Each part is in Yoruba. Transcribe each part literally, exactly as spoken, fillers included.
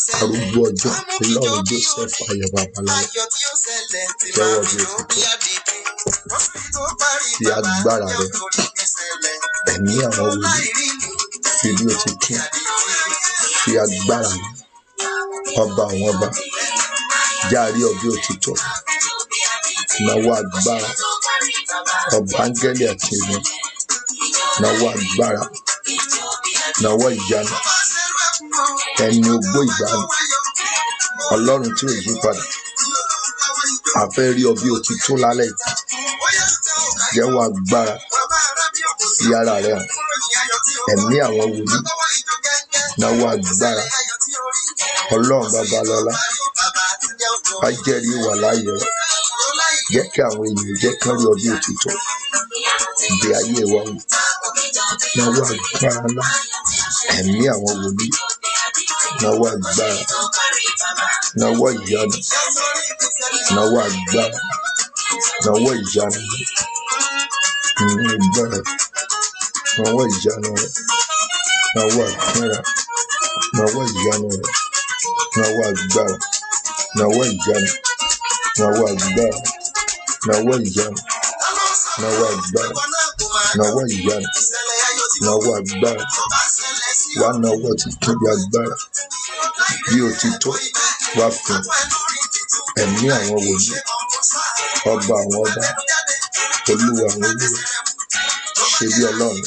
arúgbó ọjọ́ Ọlọ́run Joseph Ayọ̀ Babalọ́lá jẹ́wọ́ bí o ti tó fi agbára rẹ ẹ̀mí àwọn wòlíì fi bí o ti tó fi agbára rẹ ọba àwọn ọba járe ọ bí o ti tó náwó agbára ọba áńgẹ́lì àti ènìyàn náwó agbára náwó ìyanu ẹni ogbó ìgbàanì Ọlọ́run tí ò yí padà a fẹ́ rí ọ bí o ti tó lálẹ́ jẹ́wọ́ agbára sí ara rẹ hàn ẹ̀mí àwọn wòlíì náwó agbára Ọlọ́run Babalọ́lá wá jẹ́rìí wà láàyè rẹ jẹ́ kí àwọn ènìyàn jẹ́ kán rí ọ bí o ti tó ìgbé ayé wa wò náwó agbára ńlá ẹ̀mí àwọn wòlíì náwó agbára náwó ìyanu náwó agbára náwó ìyanu nínú agbára náwó ìyanu rẹ náwó agbára náwó ìyanu rẹ náwó agbára náwó ìyanu náwó agbára náwó ìyanu náwó agbára náwó ìyanu náwó agbára wá náwó ti tóbi agbára bí o ti tó wá fún ẹ̀mí àwọn wòlíì ọba àwọn ọba olúwa àwọn olúwa ṣe bí Ọlọ́run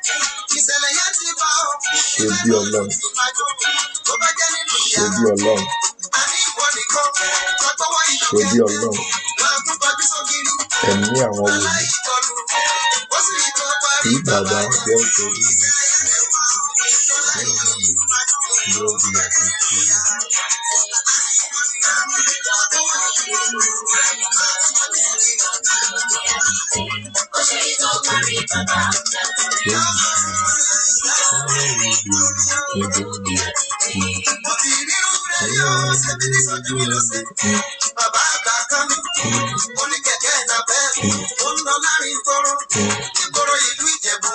ṣe bí Ọlọ́run ṣe bí Ọlọ́run ṣe bí Ọlọ́run ẹ̀mí àwọn wòlíì kí bàbá jẹ́ òkèèrè yóò di àtúntò. Bàbá àgbà kan ní oníkẹ̀kẹ́ ìdàbẹ́ ó ń lọ láàrin ìgboro ìgboro ìlú Ìjẹ̀bú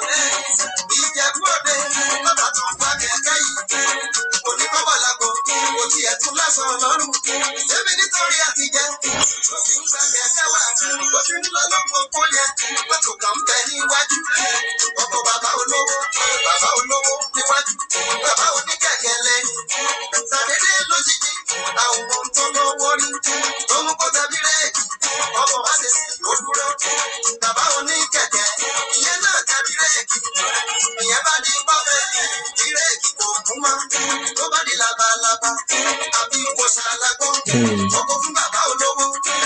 Ìjẹ̀bú Òde bàbá tó ń fa kẹ̀kẹ́ yìí oníkọ́bọ̀ lágbo kò tiẹ̀ tún lásán lọ́rùn ṣébi nítorí àtijẹ́ ó fi ń gba kẹ̀kẹ́ wà ó ti ń lọ lọ́pọ̀ kó yẹ mọ́tò kan ń bẹ níwájú ọkọ̀ bàbá olówó bàbá olówó níwájú bàbá oníkẹ̀kẹ́ lẹ́yìn sàdédé lójijì àwọn ohun tó lówó rí tó mú kó tàbí rẹ́ẹ̀kì ọkọ̀ bá ṣe sí ló dúró bàbá oníkẹ̀kẹ́ ìyẹn náà tàbí rẹ́ẹ̀kì ìyẹn bá di pọ́fẹ́ tí rẹ́ẹ̀kì kò mú mọ́ tó bá di labalábá àbí kò ṣàlágbọ́n ọkọ̀ fún bàbá olówó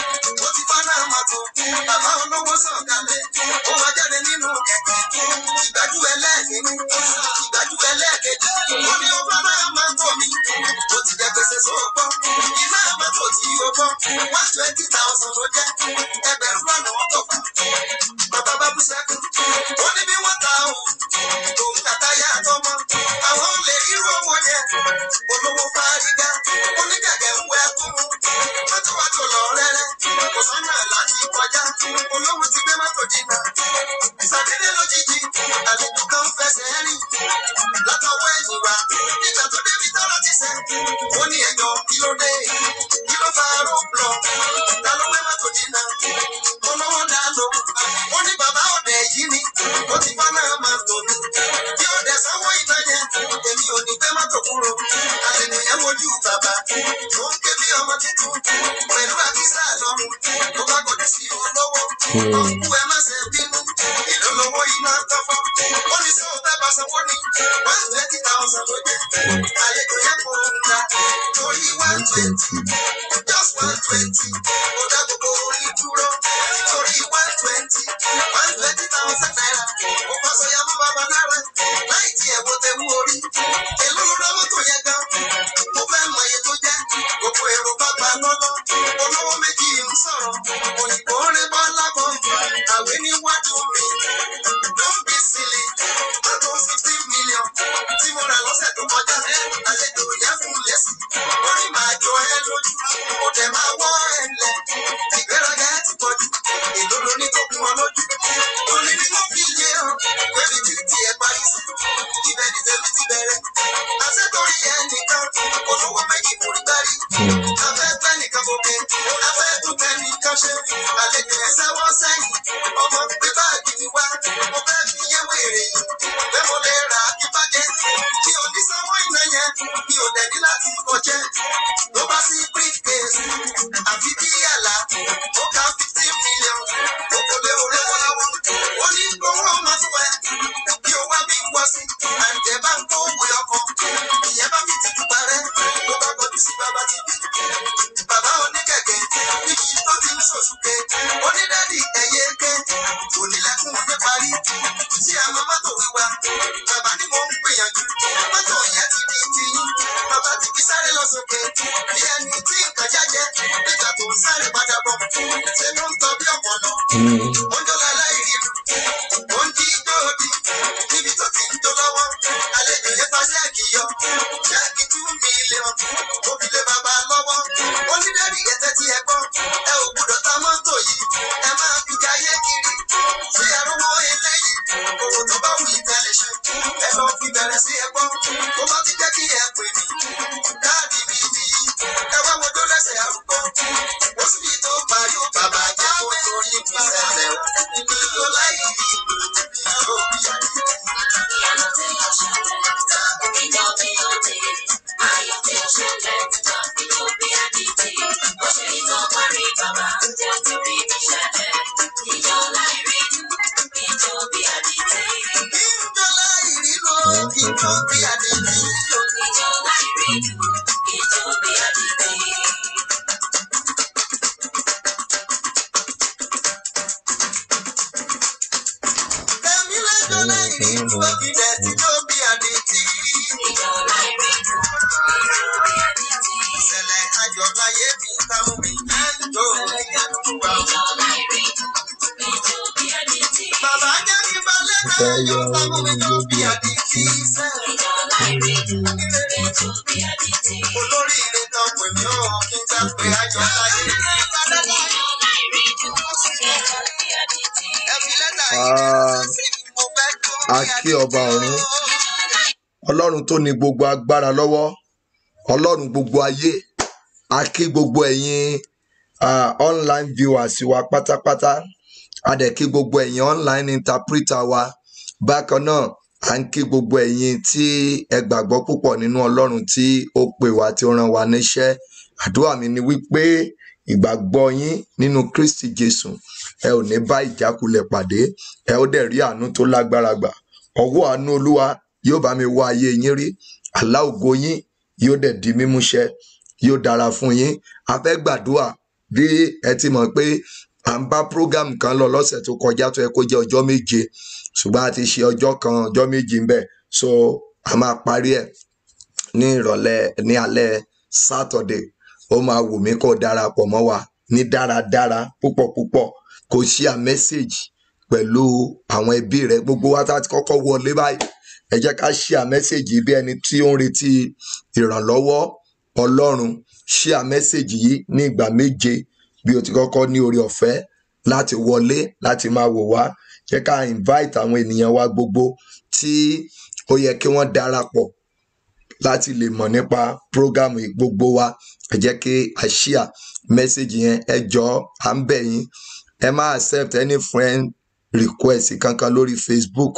ó ti bá náà mọ́tò bàbá olówó sọ̀kalẹ̀ ó wá jáde nínú kẹ̀kẹ́ ìgbájú ẹlẹ́ẹ̀kínní ìgbájú ẹlẹ́ẹ̀kejì ó ní ọba náà máa ń tọ̀ mí ó ti jẹ gbèsè sóògbọ́n iná mọ́tò tí ó gbọ́ one twenty thousand ló jẹ́ ẹgbẹ̀rún lọ́nà wọ́n tọ̀ fún bàbá bá bú sẹ́kù ó ní bí wọ́n ta òun òun tàtà yá àtọmọ àwọn ò lè rí owó yẹn olówó fárígá oníkẹ̀kẹ́ ń wẹ kú mọ́tò wá tó lọ rẹ́rẹ́ kò sọ́nà láti kọjá olówó ti gbé mọ́tò jìnnà ìsàdédé lójijì àlejò kan fẹsẹ̀ rìn látọwọ́ ẹ̀yìn wá nígbà tó débi tọ́lọ́ ti sẹ́ ó ní ẹ̀jọ̀ kí ló dé kí ló fa rògbò ta ló gbé mọ́tò jìnnà olówó dá lò ó ní bàbá ọ̀dẹ̀ yìí ni ó ti bá náà máa tò mí bí ọ̀dẹ̀ sanwó ìtajà èmi ò ní gbé mọ́tò kúrò àlejò yẹn wojú bàbá tó ń ké bí ọmọ tuntun pẹ̀lú àkísà lọ́rùn tó bá gòdì sí olówó ọ̀kú ẹ má ṣe bínú ìlú lówó iná tọ́fọ́ ó ní sọ fẹ́ bá sanwó ní one twenty thousand ló jẹ́ àlejò yẹn kò ń ga torí one twenty just one twenty ó dá gbogbo orí dúró torí one twenty one twenty thousand naira ó bá sọ ya mọ́ bàbá náírà láì tí ẹ̀ wọ́n tẹ̀ wú orí èló ló rá mọ́tò yẹn gan mo fẹ́ mọ iye tó jẹ́ gbogbo èrò bàbá lọ́lọ́ olówó méjì ń sọ̀rọ̀ òyìnbó rẹ̀ bọ́ lábọ́ àwé níwájú mi don't be silly mọ́tò fifteen million tí mo rà lọ́sẹ̀ tó kọjá àlejò yẹn fún lẹ́sìn ó ní máa jọ ẹ lójú ó dẹ̀ máa wọ́ ẹ lẹ̀ ìgbéraga ẹ ti pọ̀jù èló ló ní tó kún ọ lójú ó ní bí wọ́n fi yé ọ pẹ̀lú tí tiẹ̀ parí sí ibẹ̀ ní tẹ́lẹ̀ ti bẹ̀rẹ̀ àṣẹ torí ẹ nìkan olówó méjì mi ò dẹ̀ ní láti kọjẹ́ ló bá sí briefcase àfi bí àlá ó ká fifteen million òkòlè òré lọ́wọ́ ó ní gbowó ọmọ tó ẹ bí ó wá bí wọ́ sí àǹtẹ̀ bá ń kó òwe ọkọ̀ ìyẹn bá fi tìjú parẹ́ ló bá kọjú sí bàbá ti bí bàbá oníkẹ̀kẹ́ níbi tó ti ń ṣòṣùkẹ́ onídàdí ẹ̀yẹ kẹ́ onílẹ̀kùn ní parí sí àwọn mọ́tò wíwá bàbá ni mo ń gbìyànjú mọ́tò yẹn ti di tiyín bàbá ti fi sáré lọ sókè bí ẹni tí nǹkan jẹ́jẹ́ nígbà tó ń sáré padà bọ̀ ṣé ló ń tọ́ bí ọ̀pọ̀lọ ó ń jọlá láìrí ó ń jí dóòdì níbi tó ti ń jó lọ́wọ́ àlejò yẹn fa ṣẹ́ẹ̀kì yọ ṣẹ́ẹ̀kì two million ó fi lé bàbá lọ́wọ́ onídàrí ẹ̀tẹ́ tí ẹ gbọ́ ẹ ò gbọ́dọ̀ ta mọ́tò yìí ẹ máa fi jayé kiri ṣé arúgbó eléyìí owó tó bá wù ìtẹ̀lẹ̀ ṣe ẹ lọ fi bẹ̀rẹ̀ sí ẹ gbọ́ tó bá ti jẹ́ kí ẹ pè mí káàdì mi nìyí ẹ wá wo tó lẹ́sẹ̀ arúgbó ó sì tó parí ó bàbá jẹ́ kó torí ìpínlẹ̀ ìlú láì rí ìlú ìlú ìyá ìyànà tí yóò ṣẹlẹ̀ ìjọ tí yóò dé ayọ̀ tí yóò ṣẹlẹ̀ tàbí yóò bí àdìtì ó ṣe ìtọ́ parí bàbá tí ó ti rí mi ṣẹlẹ̀ ìjọ láì rí ìjọ bí àdìtì. ìjọ láì rí lọ ìjọ bí àdìtì. ìjọ láì rí ìjọ bí àdìtì. Tẹ̀mí lẹ́jọ́ láì rí ìjọ bí àdìtì. ìjọ láì rí ìjọ bí àdìtì. ìṣẹ̀lẹ̀ ayọ̀ láyé mi táwọn mi máa ń jọ ìyàtọ̀ wa. ìjọ láì rí ìjọ bí àdìtì. Bàbá jẹ́ kí balẹ̀ náà yọ táwọn mi jọ bí àdìtì. ìjọ láì rí ìjọ bí àdìtì. Olórí ilé tán pè mí ó kí n gbà pé ayọ̀ láyé mi. ìjọ láì rí ìjọ bí àdìtì. Ẹ fi lẹ́tà yìí ránṣẹ́ sí mi, mo fẹ́ jó bí A àdìtì. kí ọba ọ̀run, Ọlọ́run tó ní gbogbo agbára lọ́wọ́, Ọlọ́run gbogbo ayé, a kí gbogbo ẹ̀yin ah, online viewers wa pátápátá, a dẹ̀ kí gbogbo ẹ̀yin online interpreter wa. Bákan náà, à ń kí gbogbo ẹ̀yin tí ẹ gbàgbọ́ púpọ̀ nínú Ọlọ́run tí ó pè wá tí ó rán wa níṣẹ́. Àdúrà mi ni wípé ìgbàgbọ́ yín nínú Kristi Jésù, ẹ ò ní bá ìjákulẹ̀ pàdé, ẹ ó dẹ̀ rí àánú tó lágbára gbà. Ọwọ́ àánú Olúwa yóò bá mi wá ayé yín rí, àlá ògo yín yóò dẹ̀ di mímúṣẹ, yóò dára fún yín. A fẹ́ gbàdúrà bí ẹ ti mọ̀ pé à ń bá program kan lọ lọ́sẹ̀ tó kọjá tó yẹ kó jẹ́ ọjọ́ méje, ṣùgbọ́n a ti ṣe ọjọ́ kan ọjọ́ méjì ń bẹ̀, so a máa parí ẹ̀ ní ìrọ̀lẹ́ ní alẹ́ Saturday. Ó máa wù mí kó darapọ̀ mọ́ wa ní dáradára púpọ̀ púpọ̀, kó share message pẹ̀lú àwọn ẹbí rẹ. Gbogbo wa tá ti kọ́kọ́ wọlé báyìí, ẹ jẹ́ ká share message bí ẹni tí ó ń retí ìrànlọ́wọ́ Ọlọ́run. Share message yìí ní ìgbà méje bí o ti kọ́kọ́ ní oore ọ̀fẹ́ láti wọlé láti máa wò wá. Jẹ́ ká invite àwọn ènìyàn wa gbogbo tí ó yẹ kí wọ́n darapọ̀ láti lè mọ̀ nípa program yìí. Gbogbo wa ẹ jẹ́ kí a share message yẹn. Ẹ jọ̀ọ́ à ń bẹ̀ yín, ẹ má accept any friend request kankan lórí Facebook.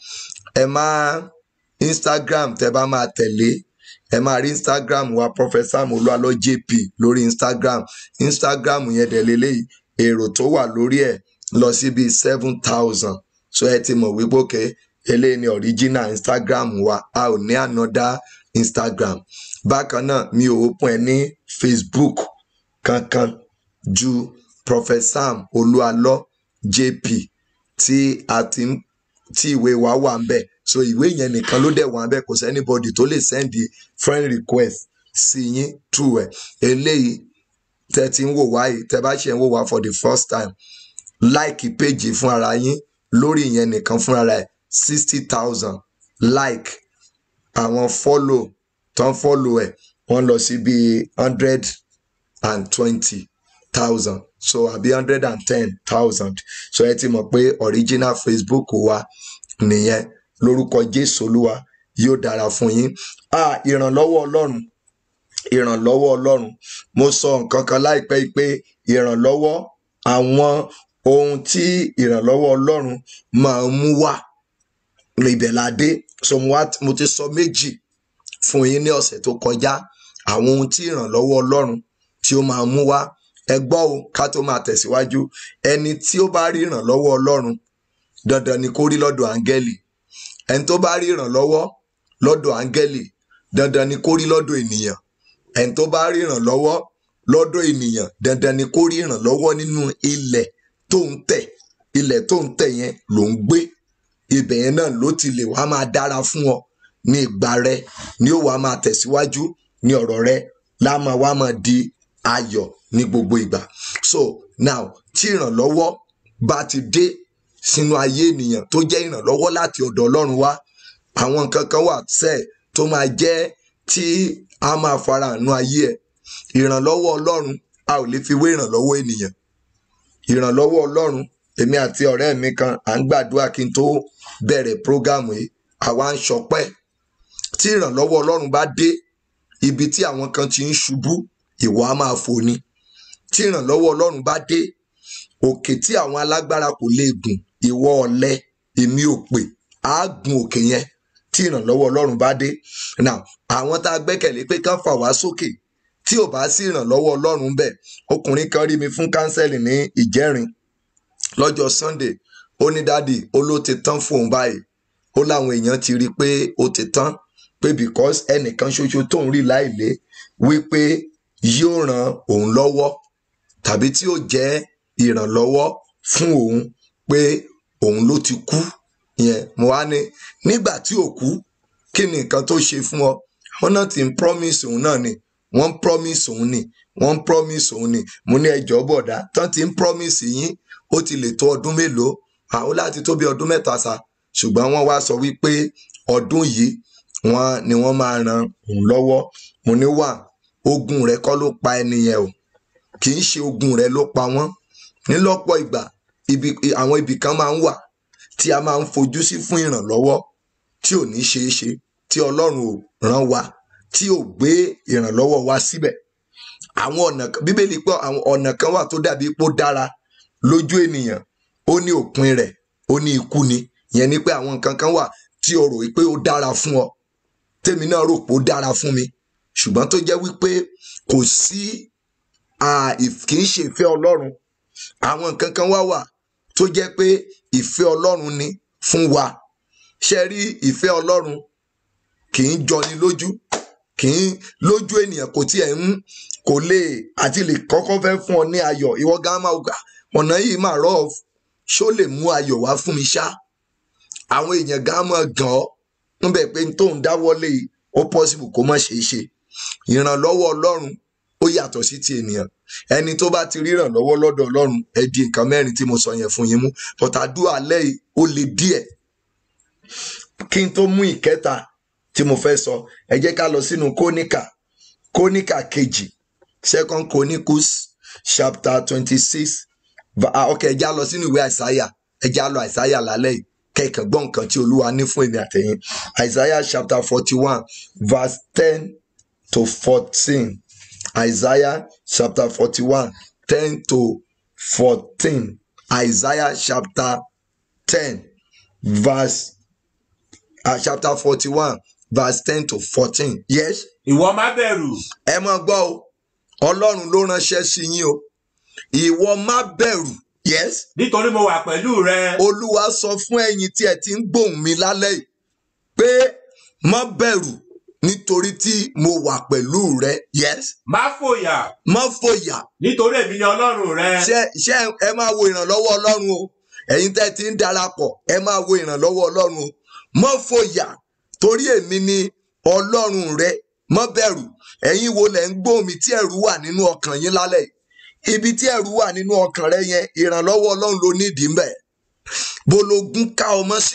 Ẹ má Instagram tẹ bá máa tẹ̀lé, ẹ máa rí Instagram wa Prophet Sam Oluwalo J P lórí Instagram. Instagram yẹn dẹ̀ lélẹ́yìí, èrò tó wà lórí ẹ̀ lọ sí bíi seven thousand. So ẹ ti mọ̀ wípé okay, eléyìí ni original Instagram wa, a ò ní another Instagram. Bákan náà mi ò open ẹ ní Facebook kankan ju Prophet Sam Oluwalo J P tí a ti ń tí ìwé wa wà ń bẹ̀. So ìwé yẹn nìkan ló dẹ̀ wà ń bẹ̀, kò sí anybody tó lè send friend request sí yín through ẹ̀. Eléyìí tẹ́ ti ń wò wá yìí, tẹ́ bá ṣe ń wò wá for the first time, like page fún ara yín lórí ìyẹn nìkan fún ara ẹ̀ sixty thousand like. Àwọn follow tán follow ẹ̀ wọ́n lọ sí bíi hundred and twenty thousand, so àbí hundred and ten thousand. So ẹ ti mọ̀ pé original Facebook wa nìyẹn. Lórúkọ Jésù Olúwa yóò dára fún yín. Ah, ìrànlọ́wọ́ Ọlọ́run, ìrànlọ́wọ́ Ọlọ́run. Mo sọ nǹkan kan láìpẹ́ pé ìrànlọ́wọ́, àwọn ohun tí ìrànlọ́wọ́ Ọlọ́run máa ń mú wá ibẹ̀ la dé. So mo wá mo ti sọ méjì fún yín ní ọ̀sẹ̀ tó kọjá àwọn ohun tí ìrànlọ́wọ́ Ọlọ́run tí ó máa mú wá. Ẹ gbọ́ o, ká tó máa tẹ̀síwájú, ẹni tí ó bá rí ìrànlọ́wọ́ Ọlọ́run dandan ni kó rí lọ́dọ̀ áńgẹ́lì. Ẹni tó bá rí ìrànlọ́wọ́ lọ́dọ̀ áńgẹ́lì dandan ni kó rí lọ́dọ̀ ènìyàn. Ẹni tó bá rí ìrànlọ́wọ́ lọ́dọ̀ ènìyàn dandan ni kó rí ìrànlọ́wọ́ nínú ilẹ̀ tó ń tẹ̀. Ilẹ̀ tó ń tẹ̀ yẹn ló ń gbé. Ibẹ̀ yẹn náà ló ti lè wá máa dára fún ọ ní ìgbà rẹ, ni ó wá máa tẹ̀síwájú ní ọ̀rọ̀ rẹ, láàmà wá máa di ayọ̀ ní gbogbo ìgbà. So now tí ìrànlọ́wọ́ bá ti dé sínú ayé ènìyàn tó jẹ́ ìrànlọ́wọ́ láti ọ̀dọ̀ Ọlọ́run wá, àwọn nǹkan kan wà sẹ́ẹ̀ tó máa jẹ́ tí a máa fara hàn nínú ayé ẹ̀. Ìrànlọ́wọ́ Ọlọ́run a ò lè fi wé ìrànlọ́wọ́ ènìyàn. Ìrànlọ́wọ́ Ọlọ́run, èmi àti ọ̀rẹ́ mi kan à ń gbàdúrà kí n tó bẹ̀rẹ̀ prógámù yìí, àwa ń ṣọpẹ́. Tí ìrànlọ́wọ́ Ọlọ́run bá dé, ibi tí àwọn kan ti ń ṣubú ìwọ á máa fò ni. Tí ìrànlọ́wọ́ Ọlọ́run bá dé, òkè tí àwọn alágbára kò lè gùn, ìwọ ọ̀lẹ èmi ò pè á gun òkè yẹn tí ìrànlọ́wọ́ Ọlọ́run bá dé. Now àwọn tá a gbẹ́kẹ̀lé pé kán fà wá sókè, tí ò bá sí ìrànlọ́wọ́ Ọlọ́run bẹ̀. Ọkùnrin kan rí mi fún kánsẹ́lì ní Ìjẹrin lọ́jọ́ Sunday. Ó ní dádì, ó ló ti tán fún òun báyìí. Ó láwọn èèyàn ti rí pé ó ti tán, pé because ẹnìkan ṣoṣo tó ń rí láìlé wípé yóò ran òun lọ́wọ́ tàbí tí ó jẹ́ ìrànlọ́wọ́ fún òun, pé òun ló ti kú. Yẹn mo wá ní nígbà tí ò kú, kí ni nǹkan tó ṣe fún ọ? Wọ́n náà ti ń promise òun náà ni, wọ́n ń promise òun ni, wọ́n ń promise òun ni. Mo ní ẹjọ́ bọ̀dá, tán ti ń promise yín ó ti lè tó ọdún mélòó? Àwọn láti tó bí ọdún mẹ́ta sa, ṣùgbọ́n wọ́n wá sọ wípé ọdún yìí wọ́n ni wọ́n máa ran òun lọ́wọ́. Mo ní wà, ogun rẹ kọ́ ló pa ẹni yẹn o, kì í ṣe ogun rẹ ló pa wọ́n. Nílọ́pọ̀ ìgbà ibi àwọn ibì kan máa ń wà tí a máa ń fojú sí fún ìrànlọ́wọ́ tí ò ní ṣeé ṣe, tí Ọlọ́run ò rán wa, tí ò gbé ìrànlọ́wọ́ wa síbẹ̀. Àwọn ọ̀nà Bíbélì pé àwọn ọ̀nà kan wà tó dàbí pé ó dára lójú ènìyàn, ó ní òpin rẹ̀, ó ní ikú ni. Ìyẹn ni pé àwọn nǹkan kan wà tí o rò pé ó dára fún ọ, tèmi náà rò pé ó dára fún mi, ṣùgbọ́n tó jẹ́ wípé kò sí kì í ṣe ìfẹ́ Ọlọ́run. Àwọn nǹkan kan wá wà tó jẹ́ pé ìfẹ́ Ọlọ́run ni fún wa. Ṣé rí ìfẹ́ Ọlọ́run kì í jọni lójú, kì í lójú ènìyàn, kò tiẹ̀ ń kò lè àti lè kọ́kọ́ fẹ́ fún ọ ní ayọ̀. Ìwọ gan máa gbà ọ̀nà yìí máa rọ̀ ọ́, ṣó lè mú ayọ̀ wá fún mi ṣá? Àwọn èèyàn gan máa gàn ọ́ níbẹ̀ pé tó ń dáwọ́lé ó possible kó má ṣeé ṣe. Ìrànlọ́wọ́ Ọlọ́run ó yàtọ̀ sí ti ènìyàn. Ẹni tó bá ti rí ìrànlọ́wọ́ lọ́dọ̀ Ọlọ́run, ẹ di nǹkan mẹ́rin tí mo sọ yẹn fún yín mú. But àdúrà alẹ́ yìí ó le díẹ̀. Kí n tó mú ìkẹta tí mo fẹ́ sọ, ẹ jẹ́ ká lọ sínú Kóníkà, Kóníkà kejì, Second Chronicles chapter twenty-six. Ok, ẹ já lọ sínú ìwé Àìsáyà, ẹ já lọ Àìsáyà lálẹ́ yìí, kẹ́kàn gbọ́ nǹkan tí Olúwa ní fún èmi àtẹ̀yin. Isaiah chapter forty-one verse ten to fourteen. Isaiah chapter forty-one ten to fourteen. Isaiah chapter ten verse uh, chapter forty-one verse ten to fourteen. Yes. Ìwọ má bẹ̀rù. Ẹ máa gbọ́ o, Ọlọ́run ló ránṣẹ́ sí yín o. Ìwọ má bẹ̀rù. Yes. Nítorí mo wà pẹ̀lú rẹ. Olúwa sọ fún ẹ̀yin tí ẹ ti ń gbóhùn mi lálẹ́ yìí pé má bẹ̀rù nítorí tí mo wà pẹ̀lú rẹ. Yes. Má fòyà. Má fòyà. Nítorí èmi ni Ọlọ́run rẹ. Ṣé ṣé ẹ máa wo ìrànlọ́wọ́ Ọlọ́run o. Ẹ̀yin tẹ́ ti ń darapọ̀, ẹ máa wo ìrànlọ́wọ́ Ọlọ́run o. Má fòyà torí èmi ni Ọlọ́run rẹ. Má bẹ̀rù. Ẹ̀yin wo lẹ̀ ń gbóhùn mi tí ẹ̀rù wà nínú ọkàn yín lálẹ́ yìí? Ibi tí ẹ̀rù wà nínú ọkàn rẹ yẹn, ìrànlọ́wọ́ Ọlọ́run ló nídìí ń bẹ̀. Bológun ká ọmọ sí.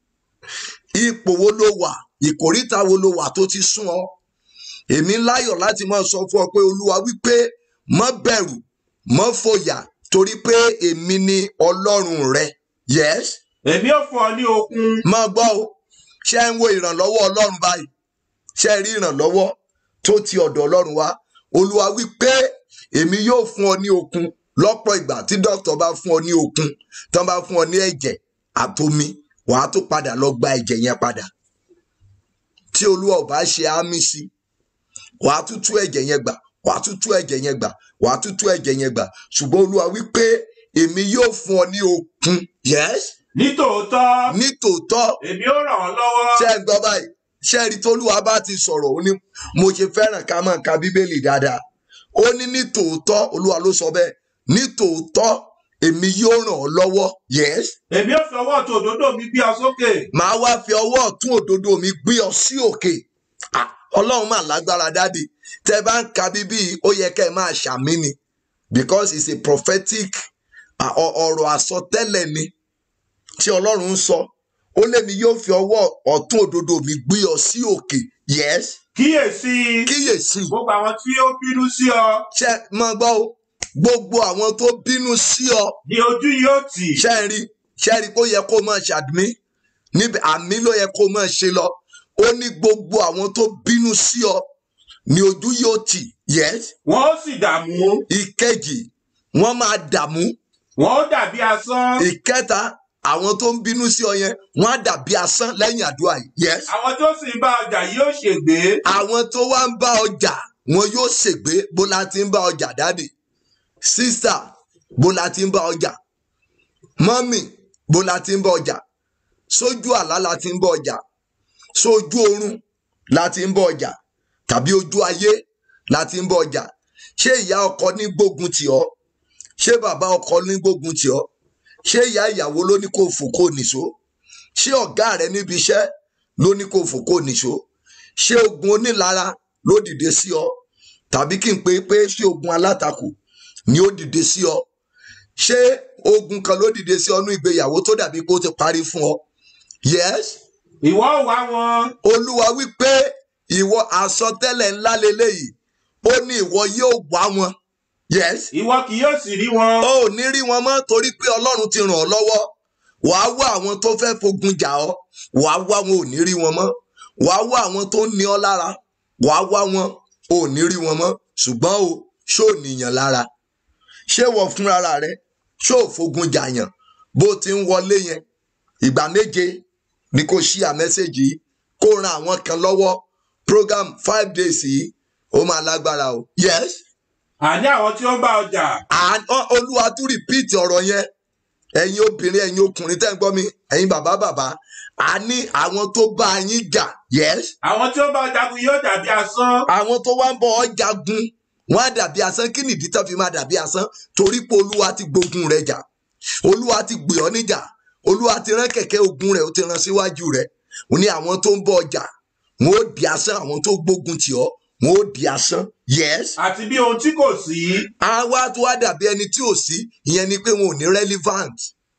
Ipò wo ló wà? Ìkòríta wo ló wà tó ti sún ọ? Èmi láyọ̀ láti máa sọ fún ọ pé Olúwa wípé má bẹ̀rù, má fòyà torí pé èmi ni Ọlọ́run rẹ. Yes. Èmi ò fún ọ ní okun. Má gbọ́ o, ṣé ń wo ìrànlọ́wọ́ Ọlọ́run báyìí? Ṣé rí ìrànlọ́wọ́ tó ti ọ̀dọ̀ Ọlọ́run wá? Olúwa wípé èmi yóò fún ọ ní okun. Lọ́pọ̀ ìgbà tí dókítà bá fún ọ ní okun, tán bá fún ọ ní ẹ̀jẹ̀ àtomi, wàá tó padà lọ gba ẹ̀jẹ̀ yẹn padà. tí Olúwa ò bá ṣe àmì sí, wàá tútú ẹ̀jẹ̀ yẹn gbà, wàá tútú ẹ̀jẹ̀ yẹn gbà, wàá tútú ẹ̀jẹ̀ yẹn gbà. Ṣùgbọ́n Olúwa wí pé èmi yóò fún ọ ní okun. Yes. Nítòótọ́. Nítòótọ́. Èmi ó ràn ọ́ lọ́wọ́. Ṣé ẹ gbọ́ báyìí? Ṣé ẹ rí t'Olúwa bá ti sọ̀rọ̀ ó ní mo ṣe fẹ́ràn ká máa ka Bíbélì dáadáa. Ó ní nítòótọ́, Olúwa ló sọ bẹ́ẹ̀. Nítòótọ́ èmi yóò ràn ọ́ lọ́wọ́. Yes. Èmi ó fi ọwọ́ ọ̀tún òdodo mi gbé ọ sókè. Màá wá fi ọwọ́ ọ̀tún òdodo mi gbé ọ sí òkè. Ah, Ọlọ́run máa lágbára dáàdì. Tẹ́ bá ń ka bíbí ó yẹ kẹ́ ẹ máa ṣàmì ni because it's a prophetic ọ̀rọ̀ àsọtẹ́lẹ̀ ni tí Ọlọ́run ń sọ. Ó lémi yóò fi ọwọ́ ọ̀tún òdodo mi gbé ọ sí òkè. Yes. Kíyèsí. Kíyèsí. Gbogbo àwọn tí ó bínú sí ọ. Ṣé mọ gbọ́ o? Gbogbo àwọn tó bínú sí ọ. Ní ojú yóò tì. Ṣé ẹ rí? Ṣé ẹ rí kó yẹ kó máa ṣàdmí? Níbi àmì ló yẹ kó máa ṣe lọ. Ó ní gbogbo àwọn tó bínú sí ọ ní ojú yóò tì. Yes. Wọ́n ó sì dààmú. Ìkejì, wọ́n máa dààmú. Wọ́n ó dàbí asán. Ìkẹta, àwọn tó ń bínú sí ọ yẹn wọ́n á dàbí asán lẹ́yìn àdúrà yìí. Yes. Àwọn tó sì ń bá ọjà yóò ṣègbé. Àwọn tó wá ń bá ọjà wọn yóò ṣègbé. Bó la ti ń bá ọjà dáàdì? Sísà, bó la ti ń bá ọjà? Mọ́mì, bó la ti ń bá ọjà? Sójú àlá la ti ń bá ọjà? Sójú oorun la ti ń bá ọjà? Tàbí ojú ayé la ti ń bá ọjà? Ṣé ìyá ọkọ ní gbógun tì ọ́? Ṣé bàbá ọkọ ní gbógun tì ọ́? Ṣé ìyá ìyàwó ló ní kó fò kó nìṣó? Ṣé ọ̀gá rẹ níbi iṣẹ́ ló ní kó fò kó nìṣó? Ṣé ogun onílara ló dìde sí ọ? Tàbí kí n pè pé ṣé ogun alátakò ni ó dìde sí ọ? Ṣé ogun kan ló dìde sí ọ nínú ìgbéyàwó tó dàbí pé ó ti parí fún ọ? Yes. Ìwọ ò wá wọn. Olúwa wí pé ìwọ àsọtẹ́lẹ̀ ńlá leléyìí. Ó ní ìwọ yóò wá wọn. Yes. Ìwọ kì yóò sì rí wọn. Ó ò ní rí wọn mọ́ torí pé Ọlọ́run ti ràn ọ́ lọ́wọ́. Wàá wá àwọn tó fẹ́ fogun jà ọ́. Wàá wá wọn, ò ní rí wọn mọ́. Wàá wá àwọn tó ń ní ọ lára. Wàá wá wọn, ò ní rí wọn mọ́. Ṣùgbọ́n o, ṣó níyàn lára? Ṣé wọ́n fúnra rẹ? Ṣó fogun jà yàn? Bó ti ń wọlé yẹn, ìgbà méje ni kò ṣíà mẹ́sẹ̀jì yìí kó ran àwọn kan lọ́wọ́. Program five days yìí ó máa lágbára o. Yes. Àní àwọn tí ó ń bá ọjà. Olúwa tún rìpíìtì ọ̀rọ̀ yẹn. Ẹ̀yin obìnrin, ẹ̀yin ọkùnrin tẹ́ ń gbọ́ mi, ẹ̀yin bàbá bàbá. A ní àwọn tó bá yín jà. Yes. Àwọn tí ó bá jagun yóò dàbí asán. Àwọn tó wá ń bọ̀ ọ́ jagun wọ́n á dàbí asán. Kí nìdí tó fi máa dàbí asán? Torí pé Olúwa ti gbógun rẹ̀ jà. Olúwa ti gbè ọ́ níjà. Olúwa ti rán kẹ̀kẹ́ ogun rẹ̀, ó ti rán síwájú rẹ̀. Ó ní àwọn tó ń bọ̀ ọjà wọn ó di asán. Àwọn tó gbógun tì ọ́ wọn ó di asán. Yes. Àti bí ohun tí kò sí. Àwa tó wá dàbí ẹni tí ò sí, ìyẹn ni pé wọn ò ní relevant.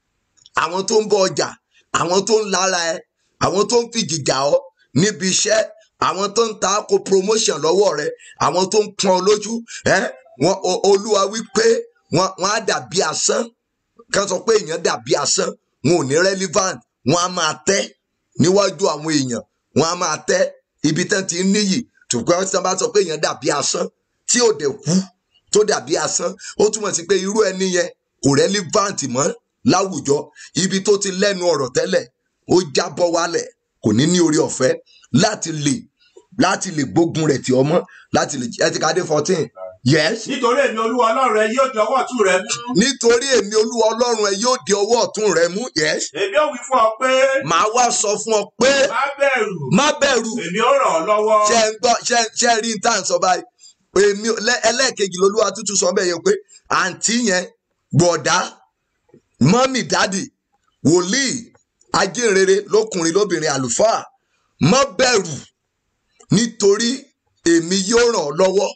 Àwọn tó ń bọ̀ ọjà, àwọn tó ń lára ẹ, àwọn tó ń fìjì jà ọ́ níbi iṣẹ́, àwọn tó ń ta ko promotion lọ́wọ́ rẹ, àwọn tó ń pọ́n ọ lójú, ẹ wọn Olúwa wí pé wọn wọn á dàbí asán. Kàn sọ pé èèyàn dàbí asán, wọn ò ní relevant, wọn á máa tẹ́ níwájú àwọn èèyàn, wọn á máa tẹ́ ibi tán ti ń níyì. Ṣùgbọ́n tí wọ́n bá sọ pé èèyàn dàbí asán tí ò dẹ̀ kú tó dàbí asán, ó túmọ̀ sí pé irú ẹni yẹn kò relevant mọ́ láwùjọ. Ibi tó ti lẹ́nu ọ̀rọ̀ tẹ́lẹ̀ ó jábọ́ wálẹ̀, kò ní ní orí ọ̀fẹ́ láti lè láti lè gbógun rẹ̀ tí ọmọ láti lè ẹ ti ká dé fourteen. Yes. Nítorí èmi Olúwa Ọlọ́run rẹ yóò di ọwọ́ ọ̀tún rẹ mú. Nítorí èmi Olúwa Ọlọ́run ẹ yóò di ọwọ́ ọ̀tún rẹ mú. Yes. Èmi ó wí fún ọ pé. Màá wá sọ fún ọ pé. Má bẹ̀rù. Má bẹ̀rù. Èmi ó ràn ọ́ lọ́wọ́. Ṣé ń gbọ́ ṣé ṣé rí n tá à ń sọ báyìí? Èmi ẹlẹ́ẹ̀kejì lolúwa tútù sọ bẹ́ẹ̀ yẹn pé àǹtí yẹn gbọ̀dá mọ́mì dádì wòlíì ajínrere lókùnrin lóbìnrin àlùfáà má bẹ̀rù nítorí èmi yóò ràn ọ́ lọ́wọ́.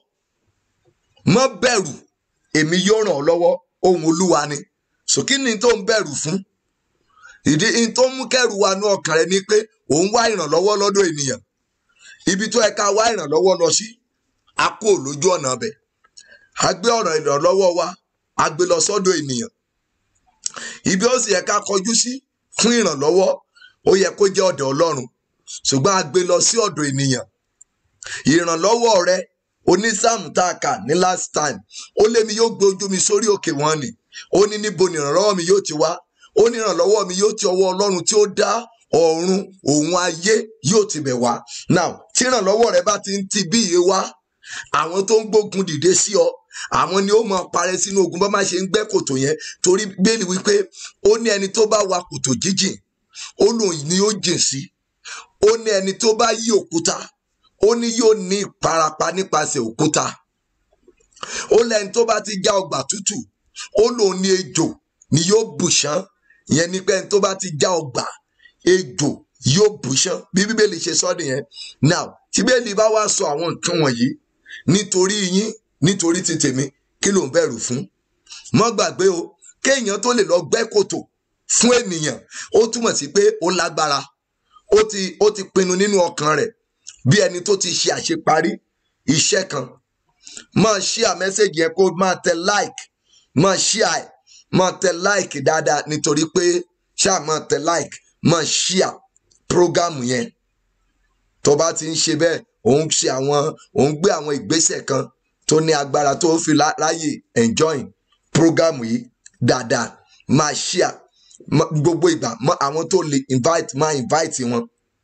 Má bẹ̀rù èmi yóò ràn ọ́ lọ́wọ́. Ohun Olúwa ni. So kí ni tó ń bẹ̀rù fún? Ìdí in tó mú kẹ́rù wa ní ọkàn rẹ ni pé òun wá ìrànlọ́wọ́ lọ́dọ̀ ènìyàn. Ibi tó yẹ ká wá ìrànlọ́wọ́ lọ sí, a kò lójú ọ̀nà bẹ̀. A gbé ọ̀rọ̀ ìrànlọ́wọ́ wa, a gbé lọ sọ́dọ̀ ènìyàn. Ibi ó sì yẹ ká kọjú sí fún ìrànlọ́wọ́, ó yẹ kó jẹ́ ọ̀dọ̀ Ọlọ́run. Ṣùgbọ́n a gbé lọ sí ọ̀dọ̀ ènìyàn. Ìrànlọ́wọ́ rẹ onísáàmù tá a kà ní last time, ó lé mi yóò gbé ojú mi sórí òkè wọn ni. Ó ní níbo ni ìrànlọ́wọ́ mi yóò ti wá? Ó ní ìrànlọ́wọ́ mi yóò ti ọwọ́ Ọlọ́run tí ó dá ọ̀run òun ayé yóò ti bẹ̀ wá. Now tí ìrànlọ́wọ́ rẹ bá ti ń ti bí iye wá, àwọn tó ń gbógun dìde sí ọ, àwọn ni ó máa parẹ́ sínú ogun bá má ṣe ń gbẹ́ kòtò yẹn. Torí Bíbélì wípé ó ní ẹni tó bá wa kòtò jíjìn, ó lòun ni ó jìn sí. Ó ní ẹni tó bá yí òkúta, ó ní yóò ní ìfarapa nípasẹ̀ òkúta. Ó lẹ́ni tó bá ti já ọgbà tútù, ó lòun ní ejò ni yóò bùṣán. Ìyẹn ni pé ẹni tó bá ti já ọgbà, ejò yóò bùṣán. Bí Bíbélì ṣe sọ nìyẹn. Now tí Bíbélì bá wá sọ àwọn nǹkan wọ̀nyí nítorí yín, nítorí ti tèmi, kí ló ń bẹ̀rù fún? Mọ́ gbàgbé o, kéèyàn tó lè lọ gbẹ́ kòtò fún ènìyàn, ó túmọ̀ sí pé ó lágbára. Ó ti ó ti pinnu nínú ọkàn rẹ̀ bí ẹni tó ti ṣe àṣeparí iṣẹ́ kan. Máa share message yẹn, kó máa tẹ like, máa share, máa tẹ like dáadáa, nítorí pé ṣáà máa tẹ like, máa share program yẹn. Tó bá ti ń ṣe bẹ́ẹ̀, òun ṣe àwọn òun gbé àwọn ìgbésẹ̀ kan tó ní agbára tó fi láyè enjoy program yìí dáadáa. Máa share gbogbo ìgbà, àwọn tó lè invite máa invite wọn.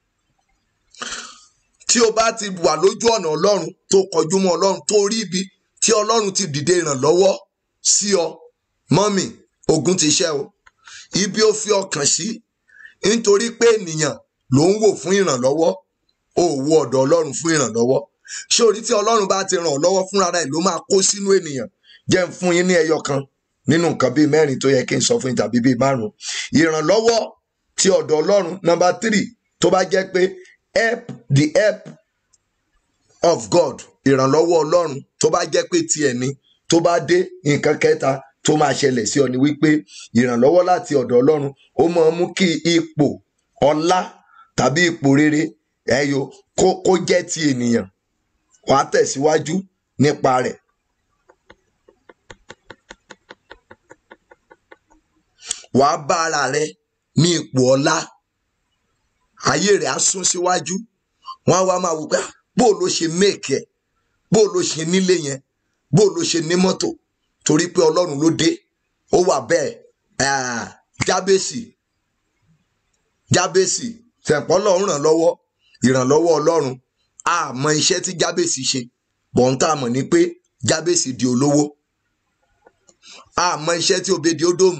Tí o bá ti wà lójú ọ̀nà Ọlọ́run, tó kọjú mọ́ Ọlọ́run, tó rí ibi tí Ọlọ́run ti dìde ìrànlọ́wọ́ sí ọ, mọ́mì, ogun ti ṣẹ́ o. Ibi ó fi ọkàn sí, nítorí pé ènìyàn ló ń wò fún ìrànlọ́wọ́, ó wo ọ̀dọ̀ Ọlọ́run fún ìrànlọ́wọ́. Ṣé orí tí Ọlọ́run bá ti ràn ọ́ lọ́wọ́ fúnra rẹ̀ ló máa kó sínú ènìyàn? Jẹ́ ń fún yín ní ẹyọ kan nínú nǹkan bíi mẹ́rin tó yẹ kí n sọ fún yín, tàbí bíi márùn-ún. Ìrànlọ́wọ́ ti ọ̀dọ̀ Ọlọ́run. Number three, tó bá jẹ́ pé help, the help of God, ìrànlọ́wọ́ Ọlọ́run tó bá jẹ́ pé tiẹ̀ ni, tó bá dé, nǹkan kẹta tó máa ṣẹlẹ̀ sí ọ ni wípé ìrànlọ́wọ́ láti ọ̀dọ̀ Ọlọ́run ó máa mú kí ipò ọlá tàbí ipò rere ẹyọ kó kó jẹ́ ti ènìyàn. Wàá tẹ̀síwájú nípa rẹ̀. Wàá bá ara rẹ ní ipò ọlá, ayé rẹ̀ á sún síwájú. Wọ́n á wá máa wò pé bó ló ṣe make ẹ̀, bó ló ṣe nílé yẹn, bó ló ṣe ní mọ́tò, torí pé Ọlọ́run ló dé. Ó wà bẹ́ẹ̀. Jábésì Jábésì tẹ̀pọ́ Ọlọ́run ràn lọ́wọ́, ìrànlọ́wọ́ Ọlọ́run. A mọ iṣẹ́ tí Jábésì ṣe, bọ̀n tá a mọ̀ ní pé Jábésì di olówó. A mọ iṣẹ́ tí Obedi-Ódómù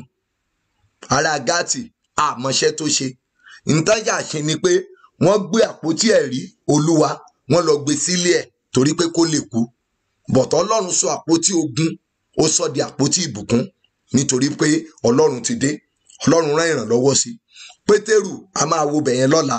ará Gátì, a mọ iṣẹ́ tó ṣe. Ìtajà ṣe ni pé wọ́n gbé àpótí ẹ̀rí Olúwa, wọ́n lọ gbé sílé ẹ̀ torí pé kó lè kú. Bọ̀tọ̀ Ọlọ́run sọ àpótí ogun, ó sọ di àpótí ìbùkún, nítorí pé Ọlọ́run ti dé. Ọlọ́run rán ìrànlọ́wọ́ sí. Pétérù, a máa wo bẹ̀yẹn lọ́la.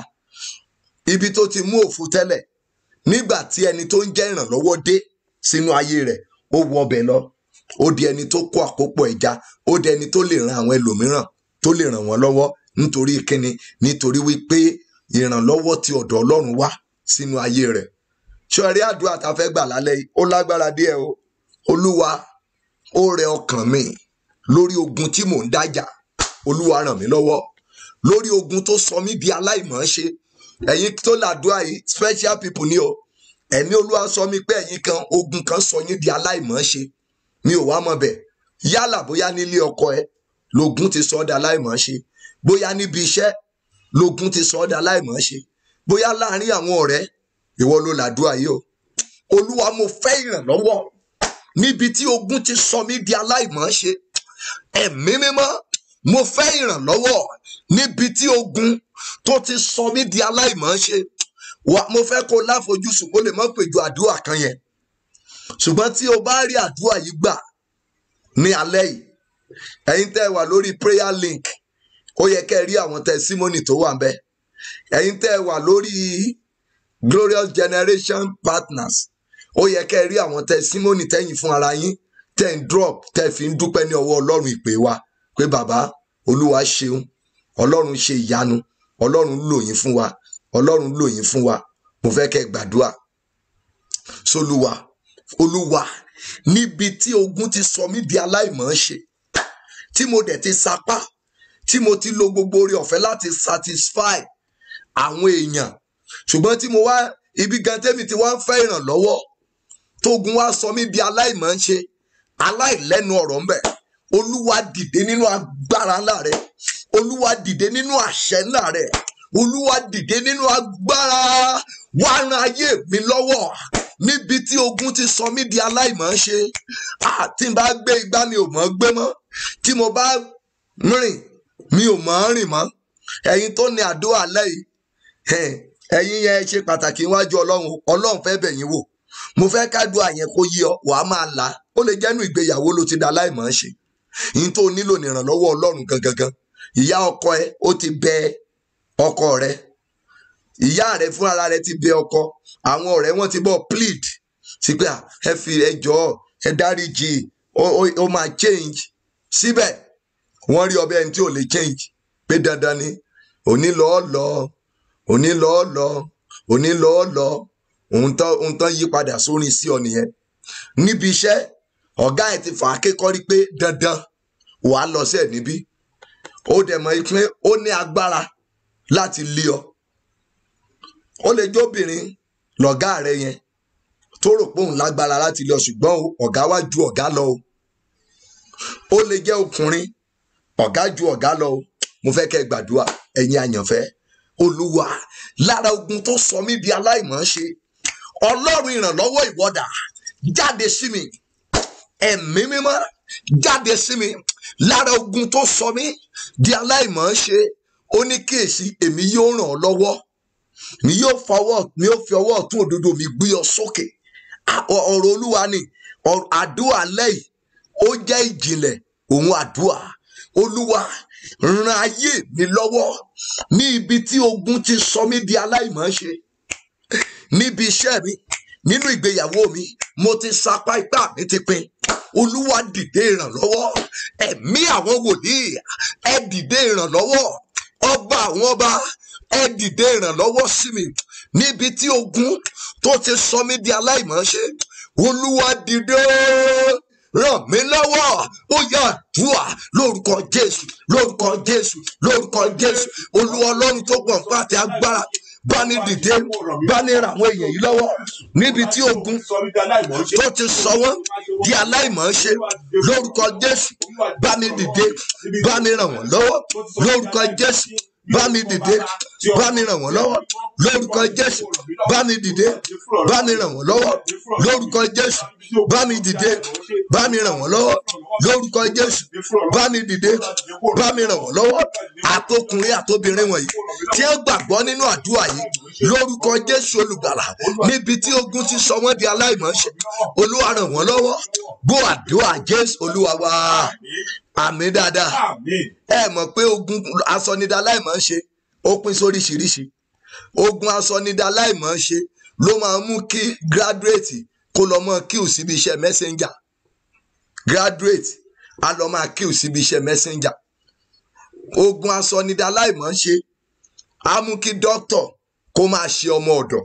Ibi tó ti mú òfu tẹ́lẹ̀, nígbà tí ẹni tó ń jẹ́ ìrànlọ́wọ́ dé sínú ayé rẹ̀, ó wọ ọbẹ̀ lọ. Ó di ẹni tó kó àkópọ̀ ẹja, ó di ẹni tó lè ran àwọn ẹlòmíràn, tó lè ràn wọ́n lọ́wọ́. Nítorí kíni? Nítorí wípé ìrànlọ́wọ́ ti ọ̀dọ̀ Ọlọ́run wá sínú ayé rẹ̀. Ṣé ẹ rí àdúrà tá a fẹ́ gbà lálẹ́ yìí? Ó lágbára díẹ̀ o. Olúwa, ó rẹ ọkàn mi lórí ogun tí mò ń dájà. Olúwa ràn mí lọ́wọ́ lórí ogun tó sọ mí di aláìmọ̀ọ́ṣe. Ẹ̀yin tó làdúrà yìí, special people ni o. Ẹ̀mí Olúwa sọ mí pé ẹ̀yin kan, ogun kan sọ yín di aláìmọ̀ọ́ṣe. Mi ò wá mọ̀ bẹ̀. Yálà bóyá nílé ọkọ ẹ lógun ti sọ ọ́ di aláìmọ̀ọ́ṣe, bóyá níbi iṣẹ́ lógun ti sọ ọ́ di aláìmọ̀ọ́ṣe, bóyá láàárín àwọn ọ̀rẹ́, ìwọ ló làdúrà yìí o. Olúwa, mo fẹ́ ìrànlọ́wọ́ níbi tí ogun ti sọ mí di aláìmọ̀ọ́ṣe. Ẹ̀mí mímọ́, mo fẹ́ ìrànlọ́wọ́ níbi tí ogun tó ti sọ mí di aláìmọ̀ọ́ṣe. Mo fẹ́ kó láfojúsùn, kó lè mọ́ pèjú àdúrà kan yẹn. Ṣùgbọ́n tí o bá rí àdúrà yìí gbà ní alẹ́ yìí, ẹ̀yin tẹ́ wà lórí prayer link, ó yẹ kẹ́ rí àwọn testimony tó wà ńbẹ̀. Ẹ̀yin tẹ́ wà lórí Glorious Generation Partners, ó yẹ kẹ́ rí àwọn testimony tẹ́yìn fún ara yín tẹ́ ń drop, tẹ́ fi ń dúpẹ́ ní ọwọ́ Ọlọ́run ìpè wa pé bàbá, Olúwa ṣeun, Ọlọ́run ṣe ìyanu, Ọlọ́run lò yín fún wa, Ọlọ́run lò yín fún wa. Mo fẹ́ kẹ́ gbàdúrà sólúwa. Olúwa, níbi tí ogun ti sọ mí di aláìmọ̀ọ́ṣe, tí mo dẹ̀ ti sapá, tí mo ti lo gbogbo oore ọ̀fẹ́ láti satisfy àwọn èèyàn, ṣùgbọ́n tí mo wá ibi gan tẹ́mi tí wọ́n ń fẹ́ ìrànlọ́wọ́, tógun wá sọ mí di aláìmọ̀ọ́ṣe, aláìlẹ́nu ọ̀rọ̀ ńbẹ̀. Olúwa dìde nínú agbára ńlá rẹ̀, Olúwa dìde nínú àṣẹ ńlá rẹ̀, Olúwa dìde nínú agbára wá ran ayé mi lọ́wọ́ níbi tí ogun ti sọ mí di aláìmọ̀ọ́ṣe. Tí n bá gbé igbá mi ò mọ̀ gbé mọ́, tí mo bá rìn mi ò mọ̀ rìn mọ́. Ẹ̀yin tó ní àdúrà alẹ́ yìí, ẹ̀yin yẹn ṣe pàtàkì níwájú Ọlọ́run. Ọlọ́run fẹ́ bẹ̀ yín wò. Mo fẹ́ kádùá yẹn kó yí ọ, wàá máa là. Ó lè jẹ́nu ìgbéyàwó ló ti da aláìmọ̀ọ́ṣe. Yín tó nílò ní ìrànlọ́wọ́ Ọlọ́run gangan. Ìyá ọkọ ẹ ó ti bẹ ọkọ rẹ. Ìyá rẹ fún ara rẹ ti bẹ ọkọ. Àwọn ọ̀rẹ́ wọn ti bọ́ plead sí pé ẹ fi ẹjọ́ ẹ dáríjì ó máa change. Síbẹ̀ wọ́n rí ọbẹ̀ ẹni tí ò lè change pé dandan ni òní lọ́ọ́ lọ òní lọ́ọ́ lọ òní lọ́ọ́ lọ òun tán yí padà sórin sí ọ nìyẹn. Níbi iṣẹ́ ọ̀gá ẹ̀ ti fà á kékọ́rí pé dandan wàá lọ sẹ́ẹ̀ níbí. Ó dẹ̀ mọ̀ pé ó ní agbára láti lé ọ. Ó lè jóbìnrin lọ̀gá rẹ yẹn tó rò pé òun lágbára láti lé ọ, ṣùgbọ́n ọ̀gá wá ju ọ̀gá lọ o. Ó lè jẹ́ ọkùnrin ọ̀gá ju ọ̀gá lọ o. Mo fẹ́ kẹ́ gbàdúrà ẹ̀yin àyànfẹ́. Olúwa, lára ogun tó sọ mí di aláìmọ̀ọ́ṣe, Ọlọ́run ìrànlọ́wọ́ ìwọ́dà jáde sí mi. Ẹ̀mí mímọ́ jáde sí mi. Lára ogun tó sọ mí di aláìmọ̀ọ́ṣe, ó ní kíyèsí èmi yóò ràn ọ́ lọ́wọ́. Mi yóò fọwọ́ mi yóò fi ọwọ́ ọ̀tún òdodo mi gbé ọ sókè. Ọ̀rọ̀ Olúwa ni àdúrà lẹ́yìn ó jẹ́ ìjìnlẹ̀ òun àdúrà. Olúwa, ran ayé mi lọ́wọ́ ní ibi tí ogun ti sọ mí di aláìmọ̀ọ́ṣe. Níbi iṣẹ́ mi, nínú ìgbéyàwó mi, mo ti sapá ipá mi ti pin. Olúwa dìde ìrànlọ́wọ́. Ẹ̀mí àwọn wòlíì ẹ dìde ìrànlọ́wọ́. Ọba àwọn ọba ẹ dìde ìrànlọ́wọ́ sí mi níbi tí ogun tó ti sọ mí di aláìmọ̀ọ́ṣe. Olúwa dìde ràn mí lọ́wọ́. Ó yá àdúrà lórúkọ Jésù, lórúkọ Jésù, lórúkọ Jésù. Olúwa Ọlọ́run tó gbọ̀n fún àti agbára, bá ní dìde, bá ní ràn àwọn èèyàn yìí lọ́wọ́ níbi tí ogun tó ti sọ wọ́n di aláìmọ̀ọ́ṣe. Lórúkọ Jésù, bá ní dìde, bá ní ràn wọ́n lọ́wọ́. Lórúkọ Jésù, bá mi dìde, bá mi ràn wọ́n lọ́wọ́. Lórúkọ Jésù, bá mi dìde, bá mi ràn wọ́n lọ́wọ́. Lórúkọ Jésù, bá mi dìde, bá mi ràn wọ́n lọ́wọ́. Lórúkọ Jésù, bá mi dìde, bá mi ràn wọ́n lọ́wọ́. Àtọkùnrin àtobìnrin wọ̀nyí tí ó gbàgbọ́ nínú àdúrà yìí, lórúkọ Jésù olùgbàlà, níbi tí ogun ti sọ wọ́n di aláìmọ̀ọ́ṣe, Olúwa ràn wọ́n lọ́wọ́. Gbọ́ àdúrà Jésù Olúwa wa. Àmín dáadáa. Ẹ mọ̀ pé ogun asọnidà aláìmọ̀ọ́ṣe ó pín sóríṣiríṣi. Ogun asọnidà aláìmọ̀ọ́ṣe ló máa ń mú kí graduate kó lọ mọ́ kíù síbi iṣẹ́ messenger. Graduate a lọ máa kíù síbi iṣẹ́ messenger. Ogun asọnidà aláìmọ̀ọ́ṣe á mú kí doctor kó máa ṣe ọmọ ọ̀dọ̀.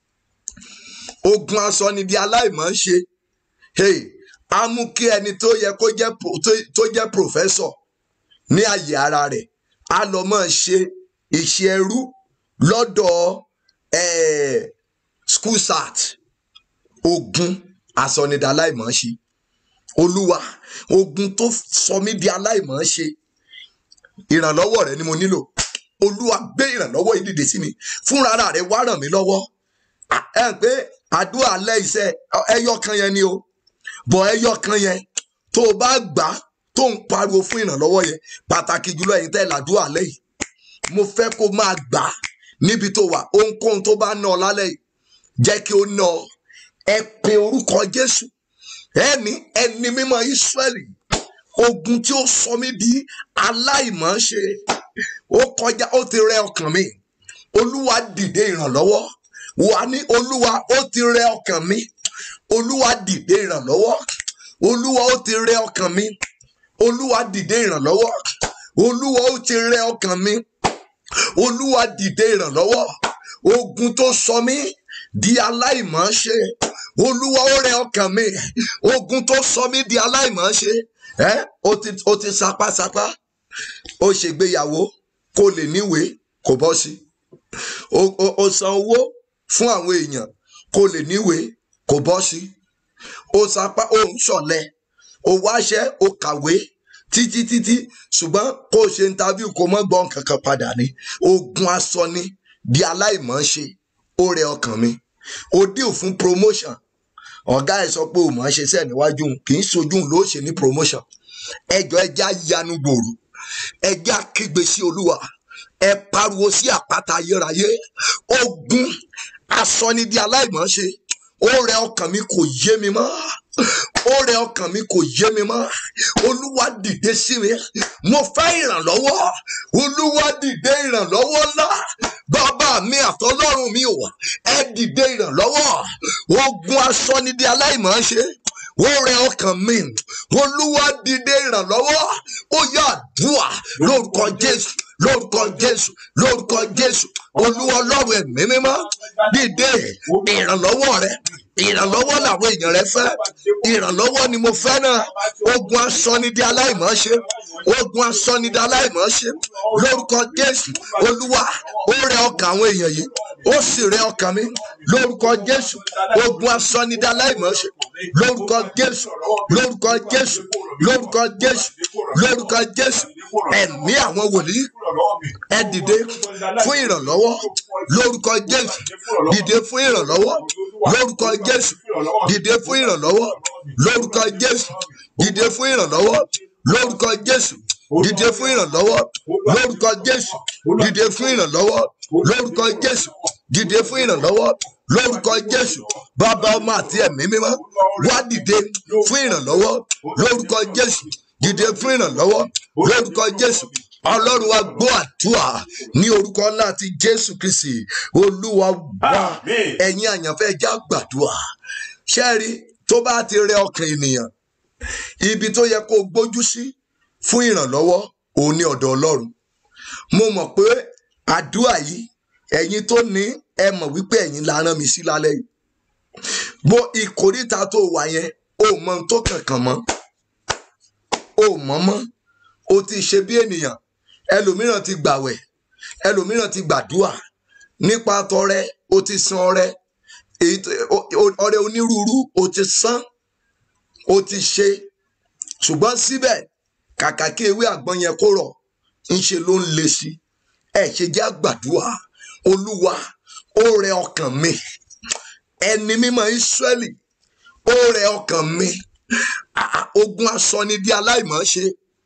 Ogun asọnidà aláìmọ̀ọ́ṣe hey, á mú kí ẹni tó yẹ kó jẹ́ tó jẹ́ professor ní àyè ara rẹ̀ á lọ máa ṣe iṣẹ́ ẹrú lọ́dọ̀ eh, school sat. Ogun asọnidà aláìmọ̀ọ́ṣe. Olúwa, ogun tó sọ mí di aláìmọ̀ọ́ṣe, ìrànlọ́wọ́ rẹ ni mo nílò. Olúwa, gbé ìrànlọ́wọ́ yìí dìde sí mi. Fúnra rẹ wá ràn mí lọ́wọ́. Ẹ ń pé àdúrà alẹ́ iṣẹ́ ẹyọ kan yẹn ni o. Bọ̀ ẹyọ kan yẹn tó o bá gbà tó ń pariwo fún ìrànlọ́wọ́ yẹn, pàtàkì jùlọ ẹ̀yin tẹ́ làdúrà alẹ́ yìí, mo fẹ́ kó máa gbà níbi tó wà. Ohunkóhun tó bá ná ọ lálẹ́ yìí, jẹ́ kí ó ná ọ. Ẹ pe orúkọ Jésù. Ẹni ẹni mímọ́ Ísírẹ́lì, ogun tí ó sọ mí di aláìmọ̀ọ́ṣe, ó kọjá, ó ti rẹ ọkàn mi. Olúwa dìde ìrànlọ́wọ́. Wà ní Olúwa, ó ti rẹ ọkàn mi. Olúwa dìde ìrànlọ́wọ́. Olúwa, ó ti rẹ ọkàn mi. Olúwa dìde ìrànlọ́wọ́. Olúwa, ó ti rẹ ọkàn mi. Olúwa dìde ìrànlọ́wọ́. Ogun tó sọ mí di aláìmọ̀ọ́ṣe, Olúwa, ó rẹ ọkàn mi. Ogun tó sọ mí di aláìmọ̀ọ́ṣe, ẹ ó ti ó ti sapásapá. Ó ṣègbéyàwó kó lè níwèé kò bọ́ sí. Ó san owó fún àwọn èèyàn kó lè níwèé kò bọ́ sí. Ó sapá, ó ń ṣọ̀lẹ. Ó wáṣẹ́, ó kàwé, títí títí ṣùgbọ́n kó o ṣe interview kó mọ́ gbọ́n kankan padà ní ogun aṣọ ni di aláìmọ̀ọ́ṣe ó rẹ ọkàn mi ó deal fún promotion ọ̀gá ẹ̀ sọ pé o mọ̀ ọ́ ṣe sẹ́ẹ̀ níwájú kì í ṣojú ló ṣe ní promotion ẹjọ́ ẹjẹ́ ayanu gbòòrò ẹjẹ́ akígbe sí olúwa ẹ pariwo sí àpáta ayérayé ogun aṣọ ni di aláìmọ̀ọ́ṣe ó rẹ ọkàn mi kò yé mi mọ́ ó rẹ ọkàn mi kò yé mi mọ́ olúwa dìde sí mi mo fẹ́ ìrànlọ́wọ́ olúwa dìde ìrànlọ́wọ́ ńlá bàbá mi àtọlọ́run mi ò ẹ dìde ìrànlọ́wọ́ ogun aṣọ ni di aláìmọ̀ọ́ṣe ó rẹ ọkàn mi olúwa dìde ìrànlọ́wọ́ ó yá àdúrà lórúkọ jésù lórúkọ jésù lórúkọ jésù olúwa ọlọ́run ẹ̀mí mímọ́ dìde ìrànlọ́wọ́ rẹ ìrànlọ́wọ́ làwọn èèyàn rẹ fẹ́ ìrànlọ́wọ́ ni mo fẹ́ náà ogun aṣọ ni di aláìmọ̀ọ́ṣe ogun aṣọ ni di aláìmọ̀ọ́ṣe lórúkọ jésù olúwa ó rẹ ọkàn àwọn èèyàn yìí ó sì rẹ ọkàn mi lórúkọ jésù ogun aṣọ ni di aláìmọ̀ọ́ṣe lórúkọ jésù lórúkọ jésù lórúkọ jésù lórúkọ jésù ẹ̀mí àwọn wòlíì ẹ dìde fún ìrànlọ́wọ́ lórúkọ jésù dìde fún ìrànlọ́wọ́ lórúkọ jésù dìde fún ìrànlọ́wọ́ lórúkọ jésù dìde fún ìrànlọ́wọ́ lórúkọ jésù dìde fún ìrànlọ́wọ́ lórúkọ jésù dìde fún ìrànlọ́wọ́ lórúkọ jésù dìde fún ìrànlọ́wọ́ lórúkọ jésù bàbá ọmọ àti ẹ̀mí mímọ́ wá dìde fún ìrànlọ́wọ́ lórúkọ jésù dìde fún ìrànlọ́wọ́ lórúkọ jésù ọlọ́run wa gbọ́ àdúrà ní orúkọ ńlá ti jésù kristi olúwa wa ẹ̀yin àyànfẹ́ já gbàdúrà ṣẹ́ẹ̀rí tó bá ti rẹ ọkàn ènìyàn ibi tó yẹ kó gbójú sí fún ìrànlọ́wọ́ òun ní ọ̀dọ̀ ọlọ́run mo mọ̀ pé àdúrà yìí ẹ̀yin tó ní ẹ mọ̀ wípé ẹ̀yin la rán mi sí lálẹ́ yìí bó ìkórìtà tó wà yẹn ó mọ ohun tó kankan mọ́ ó mọ̀ mọ́ ó ti ṣe bí ènìyàn ẹlòmíràn ti gbàwẹ̀ ẹlòmíràn ti gbàdúrà nípa tọrẹ ó ti san ọrẹ ọrẹ onírúurú ó ti san ó ti ṣe ṣùgbọ́n síbẹ̀ kàkà kí ewé àgbọn yẹn kó rọ̀ ńṣe ló ń le sí ẹ ṣe jẹ́ àgbàdúrà olúwa ó rẹ ọkàn mi ẹni mímọ́ Ísírẹ́lì ó rẹ ọkàn mi ogun aṣọ ni di aláìmọ̀ọ́ṣe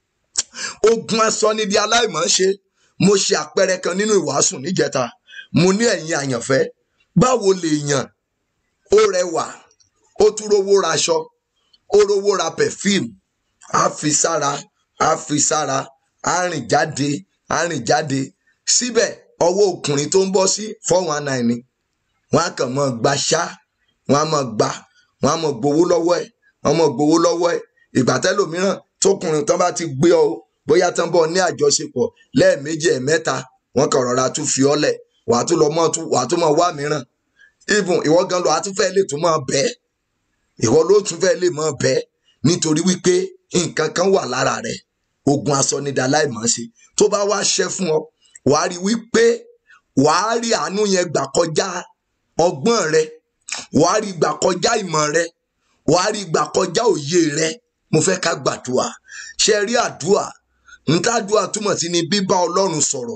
ogun aṣọ ni di aláìmọ̀ọ́ṣe mo ṣe àpẹẹrẹ kan nínú ìwàásù níjẹta mo ní ẹ̀yin àyànfẹ́ báwo lè yàn ó rẹwà ó tún rówó ra aṣọ ó rówó ra perfume á fi sára á fi sára á rìn jáde á rìn jáde síbẹ̀ ọwọ́ ọkùnrin tó ń bọ́ sí four one nine ni wọ́n á kàn mọ́ gba ṣá wọ́n á mọ́ gba wọ́n á mọ́ gbowó lọ́wọ́ ẹ̀ wọ́n mọ́ gbowó lọ́wọ́ ẹ̀ ìgbà tẹ́lòmíràn tókùnrin tán bá ti gbé ọ bóyá tán bọ̀ ní àjọṣepọ̀ lẹ́ẹ̀mejì ẹ̀mẹ́ta wọ́n kàn rọra tún fi ọ́ lẹ̀ wà á tún lọ mọ́ wà á tún mọ́ wá mìíràn even ìwọ gan lọ á tún fẹ́ lè tún mọ́ bẹ́ẹ̀ ìwọ ló tún fẹ́ lè mọ́ bẹ́ẹ̀ nítorí wípé nǹkan kan wà lára rẹ̀ ogun aṣọ ni di aláìmọ̀ọ́ṣe tó bá wá ṣẹ́ fún ọ wà á rí wípé wà á rí àánú yẹn gbà kọjá ọgbọ́n rẹ wà á rí gbà kọjá ìmọ̀ rẹ wà á rí gbà kọjá òye rẹ mo fẹ́ ká gbàdúrà ṣe rí àdúrà ntàdúrà túmọ̀ sí ni bíbá ọlọ́run sọ̀rọ̀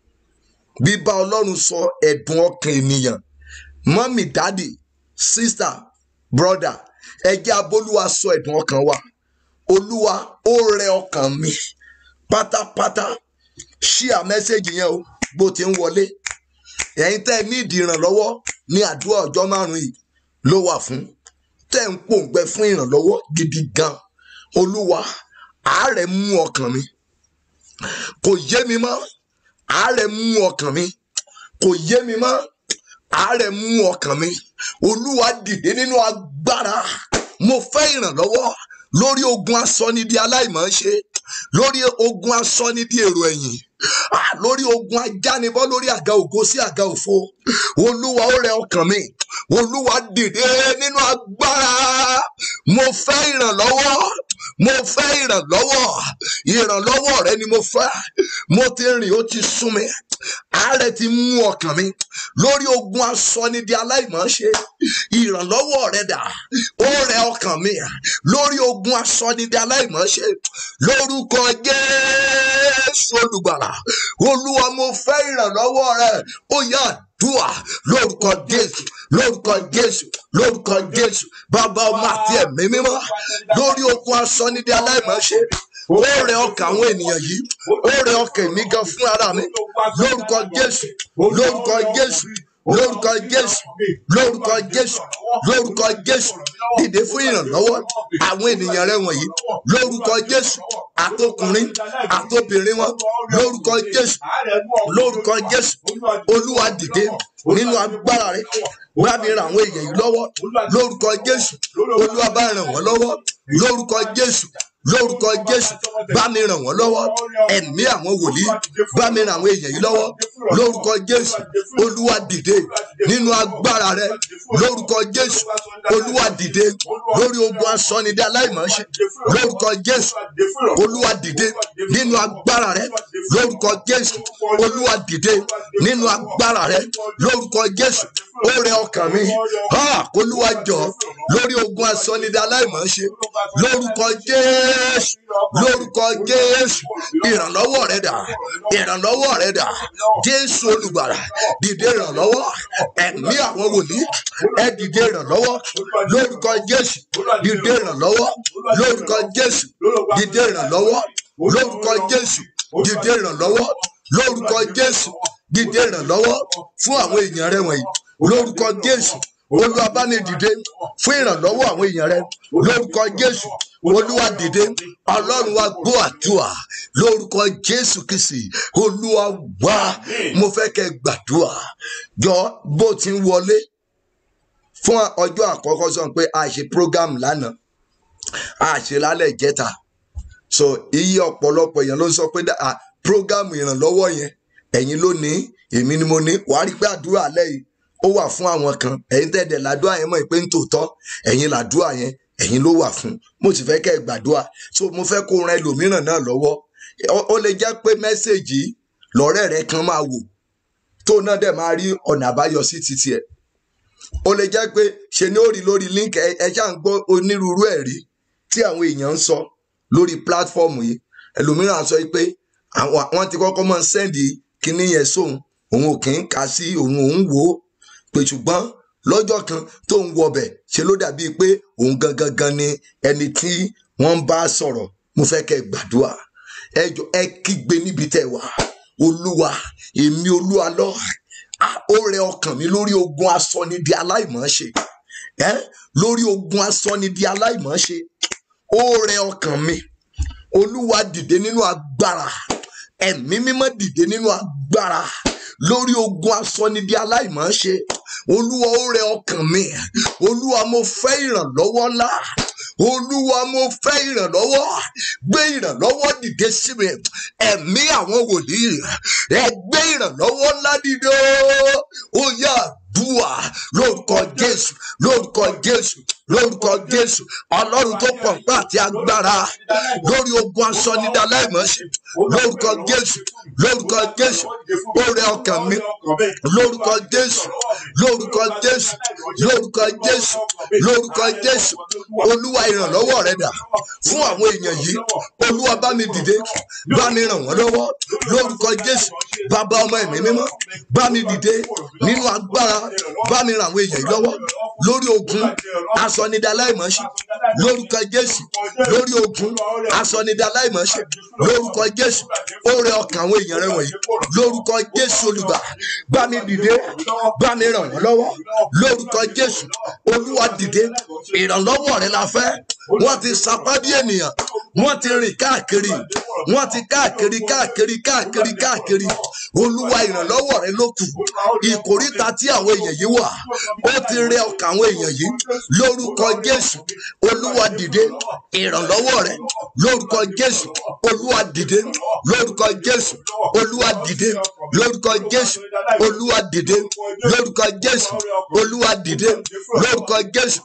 bíbá ọlọ́run sọ ẹ̀dùn ọkàn ènìyàn mọ́mì dádì sísítà brọ́dà ẹ jẹ́ abólúwa sọ ẹ̀dùn ọkàn wa olúwa ó rẹ ọkàn mi pátápátá ṣíà mẹ́sẹ̀gì yẹn o bó ti ń wọlé ẹ̀yin tẹ́ ẹ ní ìdí ìrànlọ́wọ́ ní àdúrà ọjọ́ márùn-ún yìí ló wà fún tẹ́ ń pòǹgbẹ fún ìrànlọ́wọ́ gidi gan olúwa àárẹ̀ mú ọkàn mi kò yé mi mọ́ àárẹ̀ mú ọkàn mi kò yé mi mọ́ àárẹ̀ mú ọkàn mi olúwa dìde nínú agbára mo fẹ́ ìrànlọ́wọ́ lórí ogun asọ́nidí aláìmọ̀ọ́ṣe lórí ogun asọ́nidí èrò ẹ̀yìn lórí ogun ajánibọ́ lórí àga ògo sí àga òfo olúwa ó rẹ ọkàn mi olúwa dìde nínú agbára mo fẹ́ ìrànlọ́wọ́ mo fẹ́ ìrànlọ́wọ́ ìrànlọ́wọ́ rẹ ni mo fẹ́ mo ti rìn ó ti sún mi àárẹ̀ ti mú ọkàn mi lórí ogun asọ́nidí aláìmọ̀ọ́ṣe ìrànlọ́wọ́ rẹ dà ó rẹ ọkàn ọkàn mi lórí ogun asọnidẹ aláìmọ̀ọ́ṣe lórúkọ Jésù olùgbàlà. Olúwa mo fẹ́ ìrànlọ́wọ́ rẹ. Ó yá àdúrà lórúkọ Jésù, lórúkọ Jésù, lórúkọ Jésù. Bàbá, Ọmọ àti Ẹ̀mí Mímọ́, lórí ogun asọnidẹ aláìmọ̀ọ́ṣe. Ó rẹ ọkàn àwọn ènìyàn yìí, ó rẹ ọkàn mi gan fún ara mi. Lórúkọ Jésù, lórúkọ Jésù, lórúkọ Jésù, lórúkọ Jésù, lórúkọ Jésù. Dìde fún ìrànlọ́wọ́ àwọn ènìyàn rẹ wọ̀nyí. Lórúkọ Jésù, àtọkùnrin àtobìnrin wọn. Lórúkọ Jésù, lórúkọ Jésù. Olúwa dìde nínú agbára rẹ. Bá mi ràn àwọn èèyàn yìí lọ́wọ́. Lórúkọ Jésù, Olúwa bá ràn wọ́n lọ́wọ́. Lórúkọ Jésù, lórúkọ Jésù, bá mi ràn wọ́n lọ́wọ́. Ẹ̀mí àwọn wòlíì, bá mi ràn àwọn èèyàn yìí lọ́wọ́. Lórúkọ Jésù, Olúwa dìde nínú agbára rẹ. Lórúkọ Jésù, Olúwa dìde lórí ogun asọnidẹ aláìmọ̀ọ́ṣe. Lórúkọ Jésù, Olúwa dìde nínú agbára rẹ. Lórúkọ Jésù, Olúwa dìde nínú agbára rẹ. Lórúkọ Jésù, ó rẹ ọkàn mi. Olúwa jọ̀ọ́ lórí ogun asọnidẹ aláìmọ̀ọ́ṣe. Lórúkọ Jésù, lórúkọ Jésù, ìrànlọ́wọ́ rẹ dà, ìrànlọ́wọ́ rẹ dà. Jésù olùgbàlà, dìde ìrànlọ́wọ́. Ẹ̀mí àwọn wòlíì, ẹ dìde ìrànlọ́wọ́. Lórúkọ Jésù, dìde ìrànlọ́wọ́. Lórúkọ Jésù, dìde ìrànlọ́wọ́. Lórúkọ Jésù, dìde ìrànlọ́wọ́. Lórúkọ Jésù, dìde ìrànlọ́wọ́ fún àwọn èèyàn rẹ wọ̀nyí. Lórúkọ Jésù, Olúwa bá mi dìde fún ìrànlọ́wọ́ àwọn èèyàn rẹ. Lórúkọ Jésù, Olúwa dìde. Ọlọ́run wa gbọ́ àdúrà lórúkọ Jésù Kristi. Olúwa wá, mo fẹ́ kẹ́ gbàdúrà. Jọ bó ti ń wọlé fún ọjọ́ àkọ́kọ́ sọ pé a ṣe program lánàá, a ṣe lálẹ́ ìjẹta. So iye ọ̀pọ̀lọpọ̀ èèyàn ló ń sọ pé program ìrànlọ́wọ́ yẹn ẹ̀yin ló ní, èmi ni mo ní. Wàá rí pé àdúrà alẹ́ yìí ó wà fún àwọn kan. Ẹ̀yin tẹ̀dẹ̀ làdúrà yẹn mọ̀ pé ń tòótọ́ ẹ̀yin làdúrà yẹn ẹ̀yin ló wà fún. Mo sì fẹ́ kẹ́ ẹ gbàdúrà. So mo fẹ́ kó ran ẹlòmíràn náà lọ́wọ́. Ó lè jẹ́ pé mẹ́sẹ̀gì lọ́rẹ́ rẹ kan máa wò tó náà dẹ̀ máa rí ọ̀nà àbáyọ sí títí ẹ̀. Ó lè jẹ́ pé ṣe ni ó rí lórí link. Ẹ ṣáà ń gbọ́ onírúurú ẹ̀rí tí àwọn èèyàn ń sọ lórí pílátífọ́ọ̀mù yìí. Ẹlòmíràn sọ pé àwọn ti kọ́kọ́ máa ń sẹ́ndì kinní yẹn sóhun, òun ò kì í kà sí, òun òun wò ó pé ṣùgbọ́n lọ́jọ́ kan tó ń wọbẹ̀ ṣe ló dàbí pé òun gangan gan ni ẹni tí wọ́n ń bá sọ̀rọ̀. Mo fẹ́ kẹ́ gbàdúrà. Ẹ jọ ẹ kígbe níbi tẹ́ wà. Olúwa, èmi Olúwa lọ. Ó rẹ ọkàn mi lórí ogun asọnidẹ aláìmọ̀ọ́ṣe. Lórí ogun asọnidẹ aláìmọ̀ọ́ṣe. Ó rẹ ọkàn mi. Olúwa dìde nínú agbára. Ẹ̀mí Mímọ́ dìde nínú agbára lórí ogun asọnidẹ aláìmọ̀ọ́ṣe. Olúwa, ó rẹ ọkàn mi. Olúwa, mo fẹ́ ìrànlọ́wọ́ ńlá. Olúwa, mo fẹ́ ìrànlọ́wọ́. Gbé ìrànlọ́wọ́ dìde sí mi. Ẹ̀mí àwọn wòlíì, ẹ gbé ìrànlọ́wọ́ ńlá dìde. Ó yá àdúrà lórúkọ Jésù, lórúkọ Jésù, lórúkọ Jésù. Ọlọ́run tó pọ̀ nípa àti agbára lórí ogun asọnidẹ aláìmọ̀ọ́ṣe. Lórúkọ Jésù, lórúkọ Jésù. Ó rẹ ọkàn mi. Lórúkọ Jésù, lórúkọ Jésù, lórúkọ Jésù, lórúkọ Jésù. Olúwa, ìrànlọ́wọ́ rẹ dà fún àwọn èèyàn yìí. Olúwa, bá mi dìde, bá mi ràn wọ́n lọ́wọ́. Lórúkọ Jésù, Bàbá, Ọmọ, Ẹ̀mí Mímọ́, bá mi dìde nínú agbára. Bá mi ràn àwọn èèyàn yìí lọ́wọ́ lórí ogun asọnidẹ aláìmọ̀ọ́ṣe. Lórúkọ Jésù, lórí ogun asọnidẹ aláìmọ̀ọ́ṣe. Lórúkọ Jésù, ó rẹ ọkàn àwọn èèyàn rẹ wọ̀nyí. Lórúkọ Jésù olùgbà, bá mi dìde, bá mi ràn wọ́n lọ́wọ́. Lórúkọ Jésù, Olúwa dìde. Ìrànlọ́wọ́ rẹ la fẹ́. Wọ́n ti sapá bí ènìyàn, wọ́n ti rìn káàkiri, wọ́n ti káàkiri káàkiri káàkiri káàkiri. Olúwa, ìrànlọ́wọ́ rẹ ló kù. Ìkòríta tí àwọn èèyàn yìí wà, ó ti rẹ ọkàn àwọn èèyàn yìí. Lórúkọ Jésù, Olúwa dìde. Ìrànlọ́wọ́ rẹ lórúkọ Jésù. Olúwa dìde. Lórúkọ Jésù, Olúwa dìde. Lórúkọ Jésù, Olúwa dìde. Lórúkọ Jésù, Olúwa dìde. Lórúkọ Jésù.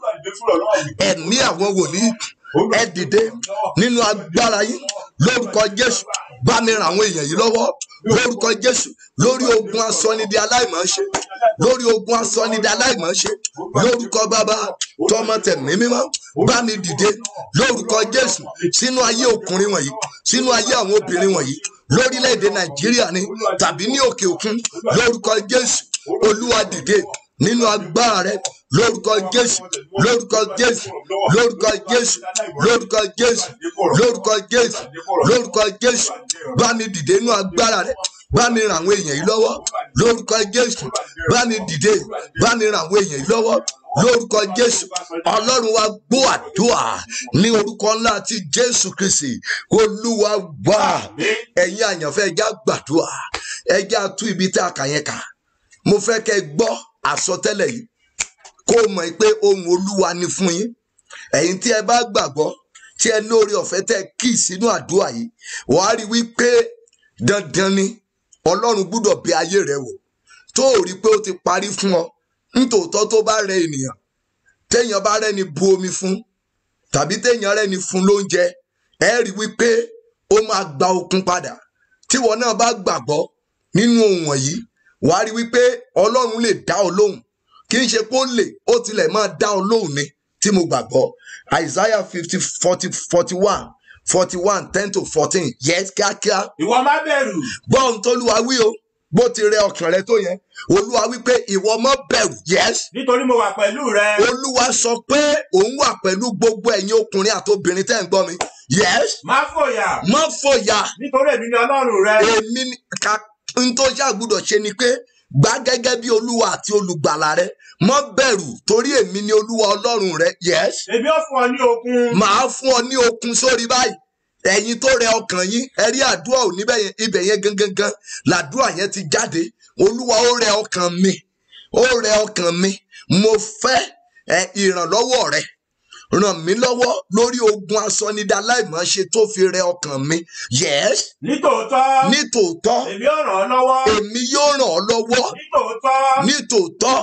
Ẹ̀mí àwọn wòlíì, ẹ dìde nínú agbára yín. Lórúkọ Jésù, bá mi ràn àwọn èèyàn yìí lọ́wọ́ lórúkọ Jésù. Lórí ogun asọ́nidí aláìmọ̀ọ́ṣe, lórí ogun asọ́nidí aláìmọ̀ọ́ṣe, lórúkọ Bàbá tọmọ tẹ̀mí mímọ́, bá mi dìde lórúkọ Jésù sínú ayé ọkùnrin wọ̀nyí, sínú ayé àwọn obìnrin wọ̀nyí, lórílẹ̀-èdè Nàìjíríà ni tàbí ní òkè òkun, lórúkọ Jésù. Olúwa dìde nínú agbára rẹ lórúkọ Jésù, lórúkọ Jésù, lórúkọ Jésù, lórúkọ Jésù, lórúkọ Jésù, lórúkọ Jésù. Bá mi dìde nínú agbára rẹ, bá mi ràn àwọn èèyàn yìí lọ́wọ́ lórúkọ Jésù. Bá mi dìde, bá mi ràn àwọn èèyàn yìí lọ́wọ́ lórúkọ Jésù. Ọlọ́run wa gbọ́ àdúrà ní orúkọ ńlá ti Jésù Kristi Olúwa wa. Ẹ̀yin àyànfẹ́ ẹja gbàdúrà, ẹja tú ibi tí a kà yẹn kà. Mo fẹ́ kẹ́ gbọ́ àsọtẹ́lẹ̀ yìí kó mọ̀ pé ohun Olúwa ni fún yín. Ẹ̀yin tí ẹ bá gbàgbọ́, tí ẹ lórí ọ̀fẹ́ tẹ́ kí sínú àdúrà yìí, wàá rí wípé dandan ni Ọlọ́run gbúdọ̀ bí ayé rẹ wò. Tó o rí pé ó ti parí fún ọ, nítòótọ́ tó bá rẹ ènìyàn, téèyàn bá rẹ́ni bu omi fún tàbí téèyàn rẹ́ni fún lóúnjẹ, ẹ rí wípé ó máa gba okun padà. Tíwọ náà bá gbàgbọ́ nínú ohun wọ̀nyí, wàá rí wípé Ọlọ́run lè dá ọ lóhùn. Kì í ṣe pé ó lè, ó tilẹ̀ máa dá ọ lóhùn ni tí mo gbàgbọ́. Isaiah fifty forty forty one forty one ten to fourteen. Yes, kíákíá. Ìwọ má bẹ̀rù. Gbọ́ ohun t'Olúwa wí o, bó ti rẹ ọkàn rẹ tó yẹn. Olúwa wí pé ìwọ má bẹ̀rù. Yes. Nítorí mo wà pẹ̀lú rẹ. Olúwa sọ pé òun wà pẹ̀lú gbogbo ẹ̀yin ọkùnrin àti obìnrin tẹ́ ń gbọ́ mi. Yes. Má fòyà. Má fòyà. Nítorí èmi ni Ọlọ́run rẹ. Èmi ni ká n tó ṣàgbọ́dọ̀ ṣe ni pé gbà gẹ́gẹ́ bí Olúwa àti olùgbàlà rẹ. Má bẹ̀rù torí èmi ni Olúwa Ọlọ́run rẹ. Yes. Èmi ó fún ọ ní okun. Màá fún ọ ní okun sórí báyìí. Ẹ̀yin tó rẹ ọkàn yín, ẹ rí àdúrà ò níbẹ̀ yẹn, ibẹ̀ yẹn gangan làdúrà yẹn ti jáde. Olúwa ó rẹ ọkàn mi, ó rẹ ọkàn mi. Mo fẹ́ ẹ ìrànlọ́wọ́ rẹ. Ràn mí lọ́wọ́ lórí ogun asọ́nidá láìmọ̀ọ́ṣe tó fi rẹ ọkàn mi. Yes. Nítòótọ́. Nítòótọ́. Èmi yóò ràn ọ́ lọ́wọ́. Èmi yóò ràn ọ́ lọ́wọ́. Nítòótọ́. Nítòótọ́.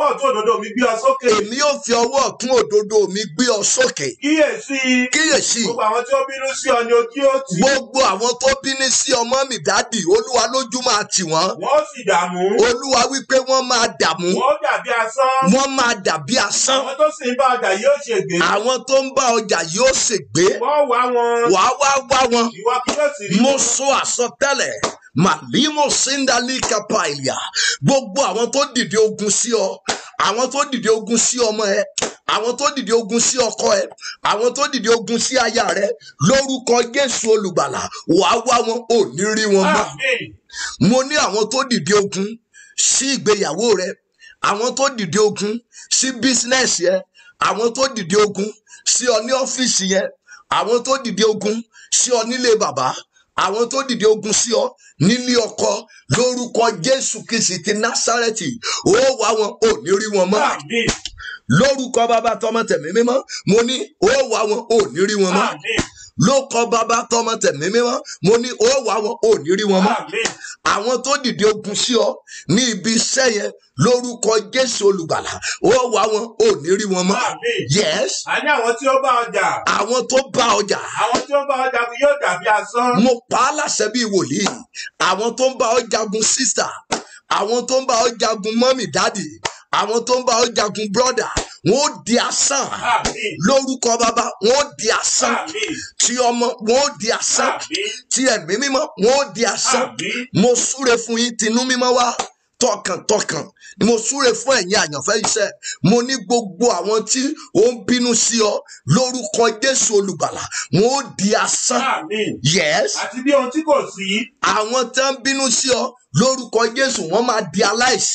Èmi yóò fi ọwọ́ ọ̀tún òdodo mi gbé ọ sókè. Èmi yóò fi ọwọ́ ọ̀tún òdodo mi gbé ọ sókè. Kíyèsí. Kíyèsí. Gbogbo àwọn tí ó bínú sí ọ ni ojú ó tì. Gbogbo àwọn tó bínú sí ọmọ mi dádì, Olúwa lójú máa tì wọ́n. Wọ́n sì dààmú. Olúwa wípé wọ́n máa dààmú. Wọ́n dàbí asán. Wọ́n máa dàbí asán. Àwọn tó sì ń bá ọjà yóò ṣègbé. Àwọn tó ń bá ọjà yóò ṣègbé. Wọ́n wá wọn. Wàá wá wá wọn. Ìwọ kì yóò sì rí wọn. Mo sọ àsọtẹ́lẹ̀. Màlímọ̀ síndálì kápáìlìà. Gbogbo àwọn tó dìde ogun sí ọ, àwọn tó dìde ogun sí ọmọ ẹ, àwọn tó dìde ogun sí ọkọ ẹ, àwọn tó dìde ogun sí aya rẹ, lórúkọ Jésù olùgbàlà, wàá wá wọn, ò ní rí wọn mọ́. Mo ní àwọn tó dìde ogun sí ìgbéyàwó rẹ, àwọn tó dìde ogun sí bísínẹ́sì yẹn, àwọn tó dìde ogun sí ọ ní ọ́fíìsì yẹn, àwọn tó dìde ogun sí ọ nílé bàbá, àwọn tó dìde ogun sí ọ nílé ọkọ, lórúkọ Jésù Kristi ti Násárẹ́tì, ó wá wọn, ò ní rí wọn mọ́. Lórúkọ Bàbá tọmọ tẹ̀mí mímọ́, mo ní ó wá wọn, ò ní rí wọn mọ́. Lórúkọ Bàbá tọmọ tẹ̀mí mímọ́, mo ní ó wá wọn, ò ní rí wọn mọ́. Àwọn tó dìde ogun sí ọ ní ibi iṣẹ́ yẹn, lórúkọ Jésù olùgbàlà, ó wá wọn, ò ní rí wọn mọ́. Yes. Àní àwọn tí ó bá ọjà. Àwọn tó bá ọjà. Àwọn tí ó bá ọjà kù yóò dàbí asán. Mo pa á láṣẹ bí wòlíì. Àwọn tó ń bá ọ jagun sísà, àwọn tó ń bá ọ jagun mọ́mì dádì, àwọn tó ń bá ọ jagun brọ́dà, wọn ó di asán. Lórúkọ Bàbá, wọn ó di asán. Tí ọmọ, wọn ó di asán. Tí ẹ̀mí mímọ́, wọn ó di asán. Mo súre fún yín tinú mímọ́ wá. Tọkàntọkàn ni mo súre fún ẹ̀yin àyànfẹ́ iṣẹ́. Mo ní gbogbo àwọn tí ó ń bínú sí ọ, lórúkọ Jésù olùgbàlà, wọn ó di asán. Yes. Àti bí ohun tí kò sí. Àwọn tí ń bínú sí ọ, lórúkọ Jésù, wọ́n máa di aláìsí.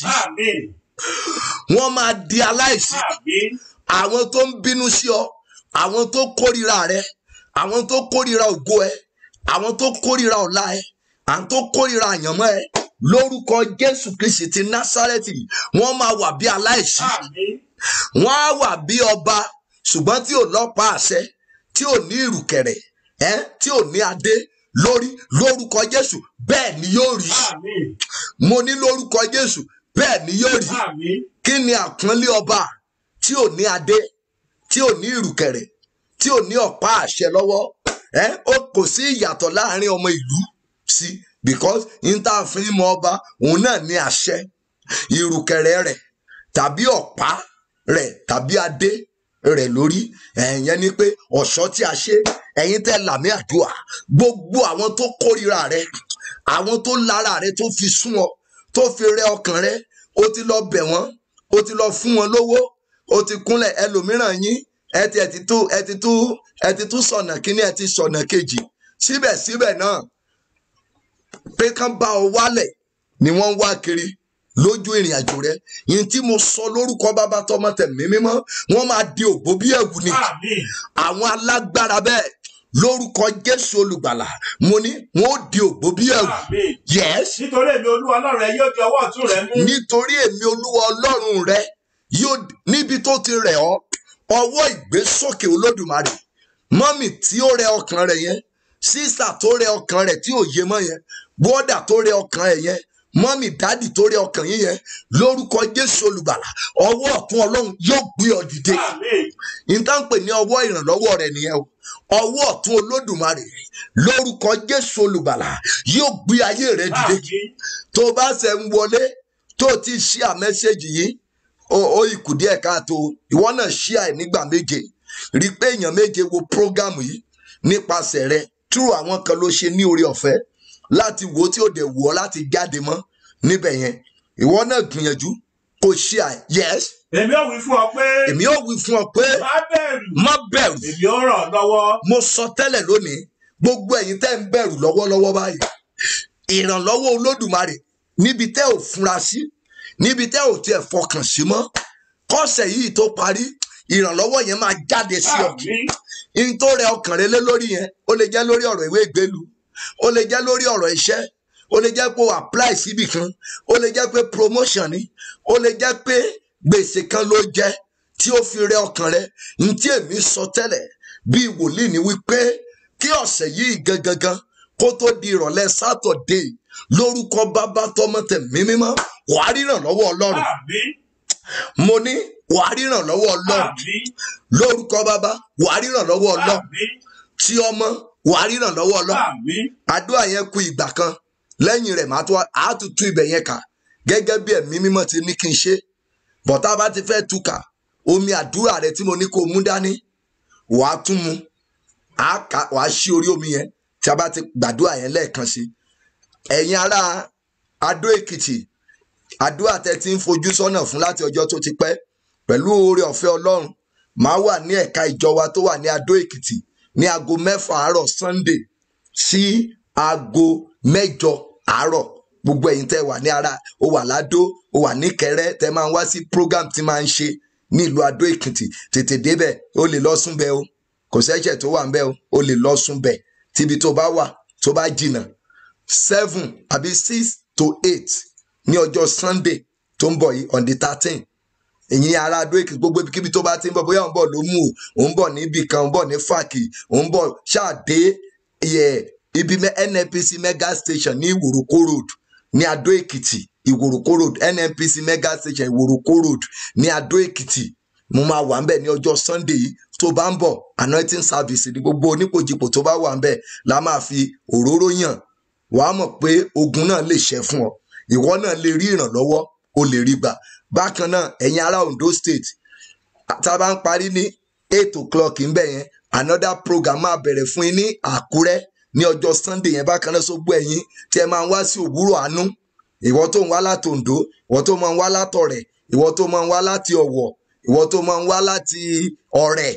Wọ́n máa di aláìsí. Àwọn tó ń bínú sí ọ, àwọn tó kórìíra rẹ, àwọn tó kórìíra ògo ẹ, àwọn tó kórìíra ọlá ẹ, àwọn tó kórìíra àyànmọ́ ẹ, lórúkọ Jésù Kristi ti Násárẹ́tì, wọ́n máa wà bí aláìsí. Wọ́n á wà bí ọba, ṣùgbọ́n tí ò lọ́pàá àṣẹ, tí ò ní ìrùkẹ̀rẹ̀, ẹ́ tí ò ní adé lórí, lórúkọ Jésù, bẹ́ẹ̀ ni yóò rí. Mo ní lórúkọ Jésù, bẹ́ẹ̀ ni yóò rí. Kí ni àpọ́nlé ọba tí ò ní adé, tí ò ní ìrùkẹ̀rẹ̀, tí ò ní ọ̀pá àṣẹ lọ́wọ́? Ẹ́ ó kò sí ìyàtọ̀ láàrin ọmọ ìlú sí because intafin mọ ọba òun náà ní àṣẹ ìrùkẹ̀rẹ̀ rẹ̀ tàbí ọ̀pá rẹ̀ tàbí adé rẹ̀ lórí ẹ̀yẹn ni pé ọ̀ṣọ́ tí a ṣe ẹ̀yin tẹ́ làmì àdúrà gbogbo àwọn tó kórìíra rẹ̀ àwọn tó lára rẹ̀ tó fi sún ọ tó fi rẹ ọkàn rẹ̀ ó ti lọ bẹ̀ wọ́n ó ti lọ fún wọn lówó ó ti kúnlẹ̀ ẹlòmíràn yín ẹ ti ẹ ti tú ẹ ti tú ẹ ti tú sọ̀nà kíní ẹ ti sọ̀nà kejì síbẹ̀síbẹ̀ náà pé kán bá ọ wálẹ̀ ni wọ́n ń wá kiri lójú ìrìn àjò rẹ yìí tí mo sọ lórúkọ bàbá tọmọ tẹ̀mí mímọ́ wọ́n máa di ògbó bí ẹ̀wù ni àwọn alágbára bẹ́ẹ̀ lórúkọ Jésù olùgbàlà mo ní wọn ó di ògbó bí ẹ̀wù. Yes. nítorí èmi olúwa ọlọ́run rẹ yóò di ọwọ́ ọ̀tún rẹ mú. nítorí èmi olúwa ọlọ́run rẹ yóò níbi tó ti rẹ̀ ọ́ ọwọ́ ìgbésókè olódùmarè mọ́mì tí ó rẹ ọkàn rẹ̀ yẹn sísà tó rẹ ọkàn rẹ̀ tí ò yé mọ́ yẹn bọ́dà tó rẹ ọkàn rẹ̀ yẹn mọ́mì dádì tó rẹ ọkàn yín yẹn lórúkọ Jésù olùgbàlà ọwọ́ ọ̀tún ọlọ́run yóò gbé ọ dìde. ìtàn pè ní ọwọ́ ìrànlọ́wọ́ rẹ̀ nìyẹn o ọwọ́ ọ̀tún olódùmarè lórúkọ Jésù olùgbàlà yóò gbé ayé rẹ̀ dìde. tó bá ṣe ń wọlé tó ti ṣíà mẹ́sẹ̀gì yìí ó ikù díẹ̀ káàtó ìwọ náà ṣíà ẹ̀ nígbà méje rí pé èèyàn méje wo prógámù yìí nípasẹ̀ rẹ̀ túrò àwọn kan ló ṣe ní oore ọ̀fẹ́ láti wò tí ó dẹ̀ wù ọ́ láti jáde mọ́ níbẹ̀ yẹn ìwọ náà gbìyànjú kó ṣíà ẹ̀. Yes. èmi ò wí fún ọ pé. èmi ò wí fún ọ pé. má bẹ̀rù. má bẹ̀rù. èmi ò ràn ọ́ lọ́wọ́. mo sọ tẹ́lẹ̀ lónìí gbogbo ẹ̀yin tẹ́ ń bẹ̀rù lọ́wọ́lọ́wọ́ báyìí ìrànlọ́wọ́ olódùmarè níbi tẹ́ ò fura sí níbi tẹ́ ò tiẹ̀ fọkàn sí mọ́ kọ́sẹ̀ yìí tó parí ìrànlọ́wọ́ yẹn máa jáde sí ọ. in tó rẹ ọkàn rẹ lé lórí yẹn ó lè jẹ́ lórí ọ̀rọ̀ ìwé ìgbélu ó lè jẹ́ lórí ọ̀rọ̀ iṣẹ́ ó lè jẹ́ pé o apply síbì kan ó lè jẹ́ pé promotion ni ó lè jẹ́ pé gbèsè kan ló jẹ́ tí ó fi rẹ ọkàn rẹ ní tí èmi sọ tẹ́lẹ̀ bí wòlíì ni wípé kí ọ̀sẹ̀ yìí gangan kó tó di ìrọ̀lẹ́ sátọ̀dé lórúkọ bàbá tọmọ tẹ̀mí mímọ́ wàá ríran lọ́wọ́ Ọlọ́run. mo ní wàá ríran lọ́wọ́ Ọlọ́run lórúkọ bàbá wàá ríran lọ́wọ́ Ọlọ́run tí ọmọ wàá ríran lọ́wọ́ Ọlọ́run. àdúrà yẹn kù ìgbà kan lẹ́yìn rẹ̀ máa tó àtútù ibẹ̀ yẹn kà gẹ́gẹ́ bí ẹ̀mí mímọ́ ti ní kí n ṣe bọ̀tá bá ti fẹ́ tú kà omi àdúrà rẹ tí mo ní kó mú dání wàá tún mu wàá ṣí orí omi yẹn tí a bá ti gbàdúrà yẹn lẹ́ẹ̀kan sí. ẹ̀yin ará Adó Èkìtì àdúrà tẹ́ ti ń fojú sọ́nà fún láti ọjọ́ tó ti pẹ́ pẹ̀lú oore ọ̀fẹ́ Ọlọ́run máa wà ní ẹ̀ka ìjọ wa tó wà ní Adó Èkìtì ní aago mẹ́fà àárọ̀ Sunday sí aago mẹ́jọ àárọ̀ gbogbo ẹ̀yin tẹ́ wà ní ara ó wà ládó ó wà ní Kẹrẹ tẹ́ máa ń wá sí program tí máa ń ṣe ní ìlú Adó Èkìtì tètè débẹ̀ ó lè lọ sùn bẹ́ẹ̀ o kò sẹ́ṣẹ̀ tó wà ń bẹ́ẹ̀ o ó lè lọ sùn bẹ́ẹ̀ tíbi tó bá wà tó bá jìnnà seven àbí six to eight ní ọjọ́ Sunday tó ń bọ̀ yìí on the thirteen èyí ará Adó Èkìtì gbogbo ibikíbi tó bá ti ń bọ̀ bóyá òun bọ̀ ló mú o òun bọ̀ níbì kan òun bọ̀ ní Fàkì òun bọ̀ ṣáàdé yẹ ibi N N P C mega station ní Ìwòròkó road ní Adó Èkìtì Ìwòròkó road N N P C mega station Ìwòròkó road ní Adó Èkìtì mo máa wà ńbẹ̀ ní ọjọ́ Sunday yìí tó bá ń bọ̀ anointing service ní gbogbo onípojìpò tó bá wà ńbẹ̀ la máa fi òróró yàn wàá mọ̀ pé ogun náà lè ṣẹ́ fún ọ ìwọ náà lè rí ìrànlọ́wọ́ o lè rí gbà. Bákan náà ẹ̀yin ará Ondo state tá a bá ń parí ní eight o'clock ńbẹ̀ yẹn another program máa bẹ̀rẹ̀ fún yín ní Àkúrẹ́ ní ọjọ́ Sunday yẹn. Bákan náà sógbó ẹ̀yin tí ẹ máa ń wá sí òwúrọ̀ àánú ìwọ tó ń wá láti Ondo ìwọ tó máa ń wá látọ̀rẹ̀ ìwọ tó máa ń wá láti Ọ̀wọ̀ ìwọ tó máa ń wá láti Ọ̀rẹ̀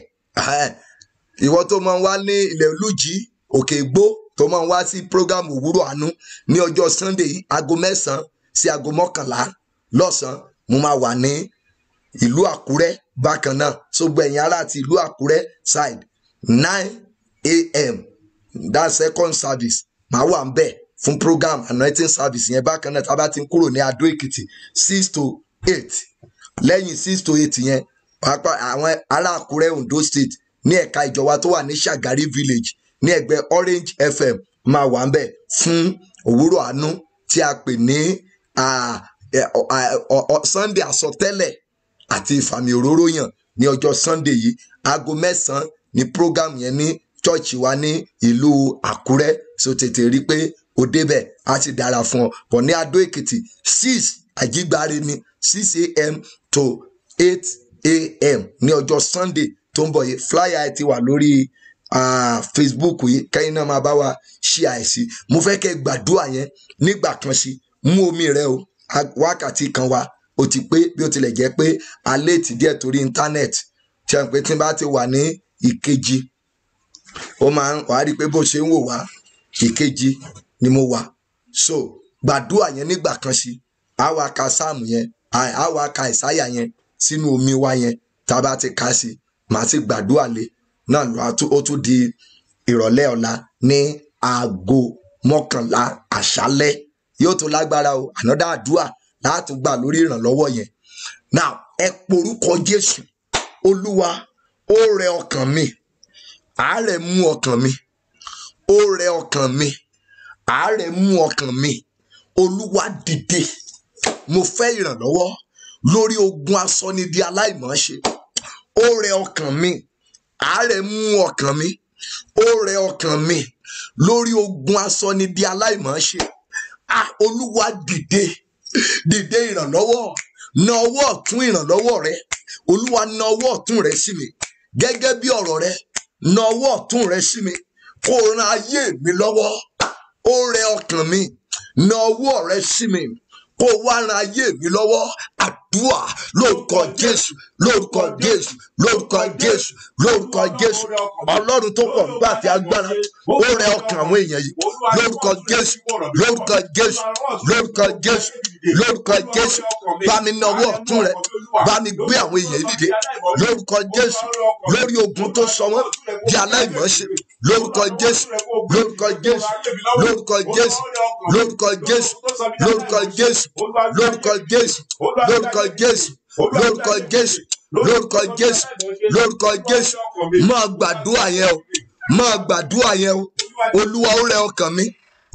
ìwọ tó máa ń wá ní ilẹ̀ Olújì Òkè Igbó tó máa ń wá sí program òwúrọ̀ àánú ní ọjọ́ Sunday yìí aago mẹ́sàn-án sí aago mọ́kànlá lọ́sàn-án mo máa wà ní ìlú Àkúrẹ́. Bákan náà sógbó ẹ̀yin ará àti ìlú Àkúrẹ́ side nine a.m. that second service máa wà ń bẹ̀ fún program anointing service yẹn. Bákan náà tá a bá ti ń kúrò ní Adó Èkìtì six to eight lẹ́yìn six to eight yẹn pàápàá àwọn ará Àkúrẹ́ Ondo state ní ẹ̀ka ìjọba tó wà ní Ṣàgárí village ní ẹgbẹ́ Orange F M máa wà ń bẹ̀ fún òwúrọ̀ àánú tí a pè ní Sunday àsọtẹ́lẹ̀ àti ìfàmì òróró yàn ní ọjọ́ Sunday yìí aago mẹ́sàn-án ní program yẹn ní church wa ní ìlú Àkúrẹ́. So tètè rí pé ó débẹ̀ á ti dára fún ọ. Bọ̀ ní Adó Èkìtì six Àjígbáre ni six a.m. to eight a.m. ní ọjọ́ Sunday tó ń bọ̀ yìí. Flyer ti wà lórí uh, Facebook yìí, kẹ́yìn náà máa bá wa ṣí àìsí. Mo fẹ́ kẹ́ gbàdúrà yẹn nígbà kan sí. Mú omi rẹ o, wákàtí kan wá ó ti pé, bí ó tilẹ̀ jẹ́ pé alẹ́ ti díẹ̀ torí íńtánẹ́ẹ̀tì tí a ń pè tí n bá ti wà ní ìkejì ó máa ń wàá rí i pé bó ṣe ń wò wá ìkejì ni mo wà. So gbàdúrà yẹn nígbà kan sí. Á wá ka sáàmù yẹn, á wá ka ìsáyà yẹn sínú omi wa yẹn. Tá a bá ti ka sí, màá sì gbàdúrà lé náà lọ. Ó tún di ìrọ̀lẹ́ ọ̀la ní aago mọ́kànlá àṣálẹ́. Yóò tún lágbára o, ànádà àdúrà láti gbà lórí ìrànlọ́wọ́ yẹn. Now ẹ porúkọ Jésù. Olúwa, ó rẹ ọkàn mi, àárẹ̀ mú ọkàn mi, ó rẹ ọkàn mi, àárẹ̀ mú ọkàn mi. Olúwa dìde, mo fẹ́ ìrànlọ́wọ́ lórí ogun asọ́nidí aláìmọ̀ọ́ṣe. Ó rẹ ọkàn mi, àárẹ̀ mú ọkàn mi, ó rẹ ọkàn mi lórí ogun asọ́nidí aláìmọ̀ọ́ṣe. Ah, Olúwa dìde, dìde ìrànlọ́wọ́, na ọwọ́ ọ̀tún ìrànlọ́wọ́ rẹ. Olúwa na ọwọ́ ọ̀tún rẹ sí mi gẹ́gẹ́ bí ọ̀rọ̀ rẹ. Na ọwọ́ ọ̀tún rẹ sí mi kó ran ayé mi lọ́wọ́. Ó rẹ ọkàn mi, na ọwọ́ rẹ sí mi kó wá ran ayé mi lọ́wọ́. Àdúrà lórúkọ Jésù, lórúkọ Jésù, lórúkọ Jésù, lórúkọ Jésù. Ọlọ́run tó pọ̀ nígbà tí agbára, ó rẹ ọkàn àwọn èèyàn yìí lórúkọ Jésù, lórúkọ Jésù, lórúkọ Jésù, lórúkọ Jésù. Bá mi na ọwọ́ ọ̀tún rẹ, bá mi gbé àwọn èèyàn yìí dìde lórúkọ Jésù lórí ogun tó sọ wọ́n di aláìmọ̀ọ́ṣe. Lórúkọ Jésù, lórúkọ Jésù, lórúkọ Jésù, lórúkọ Jésù, lórúkọ Jésù, lórúkọ Jésù, lórúkọ Jésù, lórúkọ Jésù, lórúkọ Jésù, lórúkọ Jésù. Máa gbàdúrà yẹn o, máa gbàdúrà yẹn o. Olúwa, ó rẹ ọkàn mi,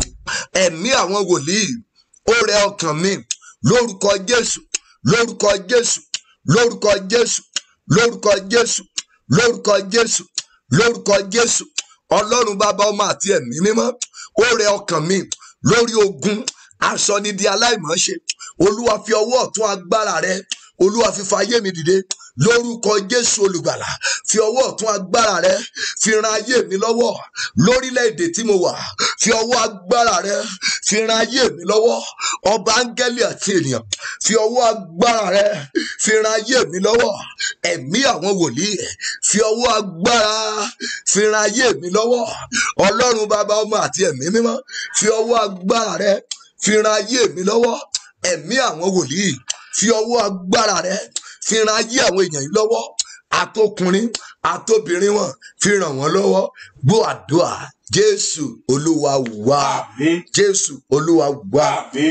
ẹ̀mí àwọn wòlíì, ó rẹ ọkàn mi lórúkọ Jésù, lórúkọ Jésù, lórúkọ Jésù, lórúkọ Jésù, lórúkọ Jésù, lórúkọ Jésù. Ọlọ́run bàbá, ọmọ àti ẹ̀mí mímọ́, ó rẹ ọkàn mi lórí ogun asọ́nidí aláìmọ̀ọ́ṣe. Olúwa, fi ọwọ́ ọ̀tún agbára rẹ, Olúwa fi fa ayé mi dìde lórúkọ Jésù olùgbàlà. Fi ọwọ́ ọ̀tún agbára rẹ fi ran ayé mi lọ́wọ́ lórílẹ̀-èdè tí mo wà. Fi ọwọ́ agbára rẹ fi ran ayé mi lọ́wọ́. Ọba áńgẹ́lì àti ènìyàn, fi ọwọ́ agbára rẹ fi ran ayé mi lọ́wọ́. Ẹ̀mí àwọn wòlíì, fi ọwọ́ agbára fi ran ayé mi lọ́wọ́. Ọlọ́run bàbá, ọmọ àti ẹ̀mí mímọ́, fi ọwọ́ agbára rẹ fi ran ayé mi lọ́wọ́. Ẹ̀mí àwọn wòlíì, fi ọwọ́ agbára rẹ fi ran ayé àwọn èèyàn yìí lọ́wọ́. Àtọkùnrin àtobìnrin wọn fi ràn wọ́n lọ́wọ́. Gbọ́ àdúrà Jésù Olúwa wa. Jésù Olúwa wa.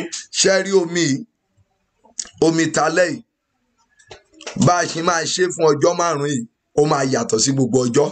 Ṣé rí omi omi talẹ́ yìí bá a ṣe máa ṣe fún ọjọ́ márùn-ún yìí, ó máa yàtọ̀ sí gbogbo ọjọ́.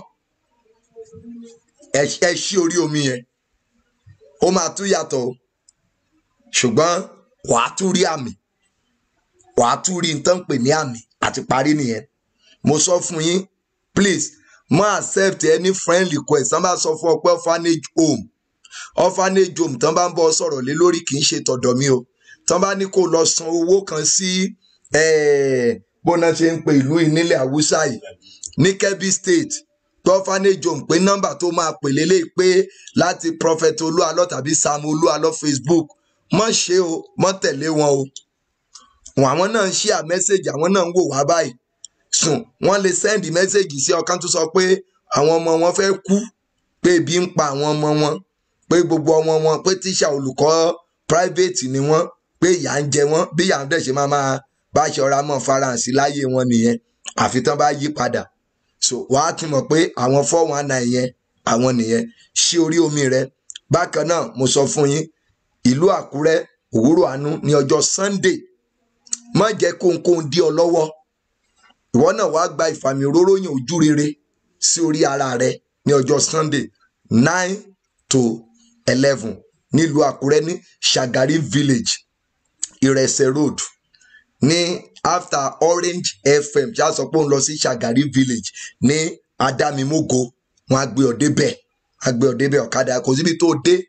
Ẹ ṣí orí omi yẹn, ó máa tún yàtọ̀ o. Ṣùgbọ́n wàá tún rí àmì, wàá tún rí nǹkan pè ní àmì àti parí nìyẹn. Mo sọ fún yín, please má accept any friend request. Tán bá sọ fún ọ pé orphanage home orphanage home tán bá ń bọ́ sọ̀rọ̀ lé lórí, kì í ṣe tọ̀dọ̀ mi o. Tán bá ní kó lọ san owó kan sí bọ́nà ṣe ń pe ìlú ìnílẹ̀ Haúsá yìí ní Kebbi State, pé orphanage home pé nọ́mbà tó máa pè lélẹ̀ pé láti Prophet Olúalọ́ tàbí Sam Olúalọ́ Facebook. Má ṣe o, má tẹ̀lé wọn o. Àwọn náà ń share message, àwọn náà ń wò wá báyìí. Sùn wọ́n lè send message sí ọkàn tó sọ pé àwọn ọmọ wọn fẹ́ kú, pé ebi ń pa àwọn ọmọ wọn, pé gbogbo ọmọ wọn, pé tíṣà olùkọ́ private ni wọ́n, pé ìyà ń jẹ wọ́n. Bí ìyà ń dẹ̀ ṣe máa máa bá ṣọ́ra mọ́ faransé láyé wọn nìyẹn, àfi tán bá yí padà. So wàá tún mọ̀ pé àwọn four one nine yẹn àwọn nìyẹn. Ṣí orí omi rẹ. Bákan náà mo sọ fún yín, ìlú Àkúrẹ́ òwúrọ̀ àánú ní ọjọ́ Sunday. Má jẹ́ kóhunkóhun dí ọ lọ́wọ́. Ìwọ náà wàá gba ìfàmì òróró yàn ojú rere sí orí ara rẹ ní ọjọ́ Sunday nine to eleven nílùú Àkúrẹ́ ní Shagari Village, Ìrẹsẹ̀ Road, ní after Orange F M. Ṣá sọ pé òun lọ sí Shagari Village ní Adámimógo. Wọ́n á gbé ọ débẹ̀, á gbé ọ débẹ̀ ọ̀kadà. Kò síbi tó dé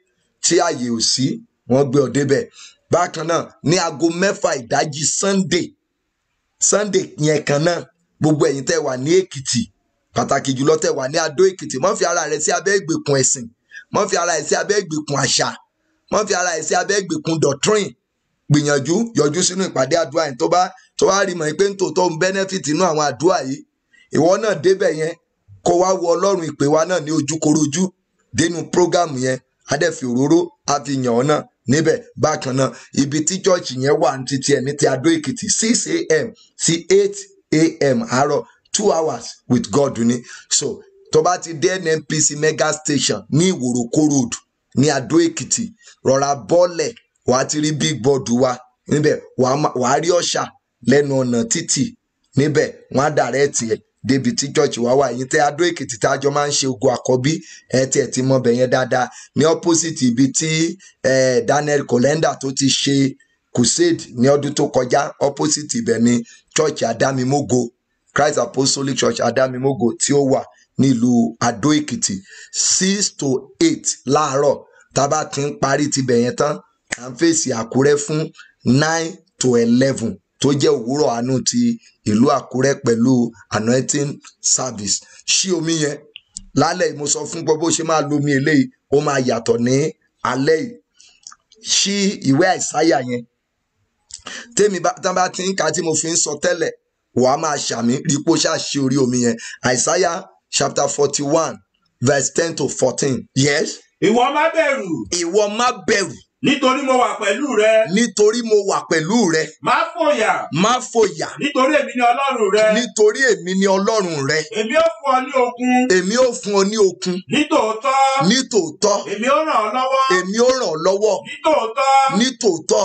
tí àyè ò sí wọ́n gbé ọ débẹ̀. Bákan náà ní aago mẹ́fà ìdájí Sunday Sunday yẹn kan náà gbogbo ẹ̀yin tẹ́ wà ní Èkìtì pàtàkì jùlọ tẹ́ wà ní Adó Èkìtì, má fi ara rẹ sí abẹ́ ìgbèkùn ẹ̀sìn, má fi ara rẹ sí abẹ́ ìgbèkùn àṣà, má fi ara rẹ sí abẹ́ ìgbèkùn doctrine. Gbìyànjú yọjú sínú ìpàdé àdúrà yẹn tó bá tó bá rí mọ̀ pé ń tòótọ́ ń benefit inú àwọn àdúrà yìí. Ìwọ náà débẹ̀ yẹn kó wá wo Ọlọ́run ìpè wa náà ní ojúkorojú dénú program yẹn, á dẹ̀ fi òróró á fi yàn ọ́ náà níbẹ̀. Bákan náà ibi tí church yẹn wà ní títí ẹ̀ ní ti Adó Èkìtì six a.m. sí eight a.m. àárọ̀ two hours with God ni. So tó bá ti dé N N P C mega station ní Ìwòròkó road ní Adó Èkìtì, rọra bọ́lẹ̀ wà á ti rí big board wa níbẹ̀, wà á rí ọ̀ṣà lẹ́nu ọ̀nà títì níbẹ̀, wọ́n á direct ẹ̀ débi tí church wa wà. Yín tẹ́ Adó Èkìtì tá a jọ máa ń ṣe ogun àkọ́bí ẹ tí ẹ ti mọ bẹ̀ yẹn dáadáa, ní opposite ibi tí eh, Daniel Kolenda tó ti ṣe crusade ní ọdún tó kọjá, opposite ibẹ̀ ni church Adámimógo, Christ Apostolic Church Adámimógo tí ó wà nílùú Adó Èkìtì. Six to eight láàárọ̀ tá a bá ti ń parí tibẹ̀ yẹn tán à ń fèsì Àkúrẹ́ fún nine to eleven tó jẹ́ òwúrọ̀ àánú ti ìlú Àkúrẹ́ pẹ̀lú anointing service. Ṣí omi yẹn lálẹ́ yìí, mo sọ fún gbogbo ṣe máa lo omi eléyìí ó máa yàtọ̀ ní alẹ́ yìí. Ṣí ìwé Àìsáyà yẹn tèmi bá bá ti ń ka tí mo fi ń sọ tẹ́lẹ̀ wàá máa ṣàmì rí pé ó ṣáà ṣí orí omi yẹn. Àìsáyà chapter forty one verse ten to fourteen. Yes. Ìwọ má bẹ̀rù. Ìwọ má bẹ̀rù. Nítorí mo wà pẹ̀lú rẹ. Nítorí mo wà pẹ̀lú rẹ. Má fòyà. Má fòyà. Nítorí èmi ni Ọlọ́run rẹ. Nítorí èmi ni Ọlọ́run rẹ. Èmi ó fún ọ ní okun. Èmi ó fún ọ ní okun. Nítòótọ́. Nítòótọ́. Èmi ó ràn ọ́ lọ́wọ́. Èmi ó ràn ọ́ lọ́wọ́. Nítòótọ́. Nítòótọ́.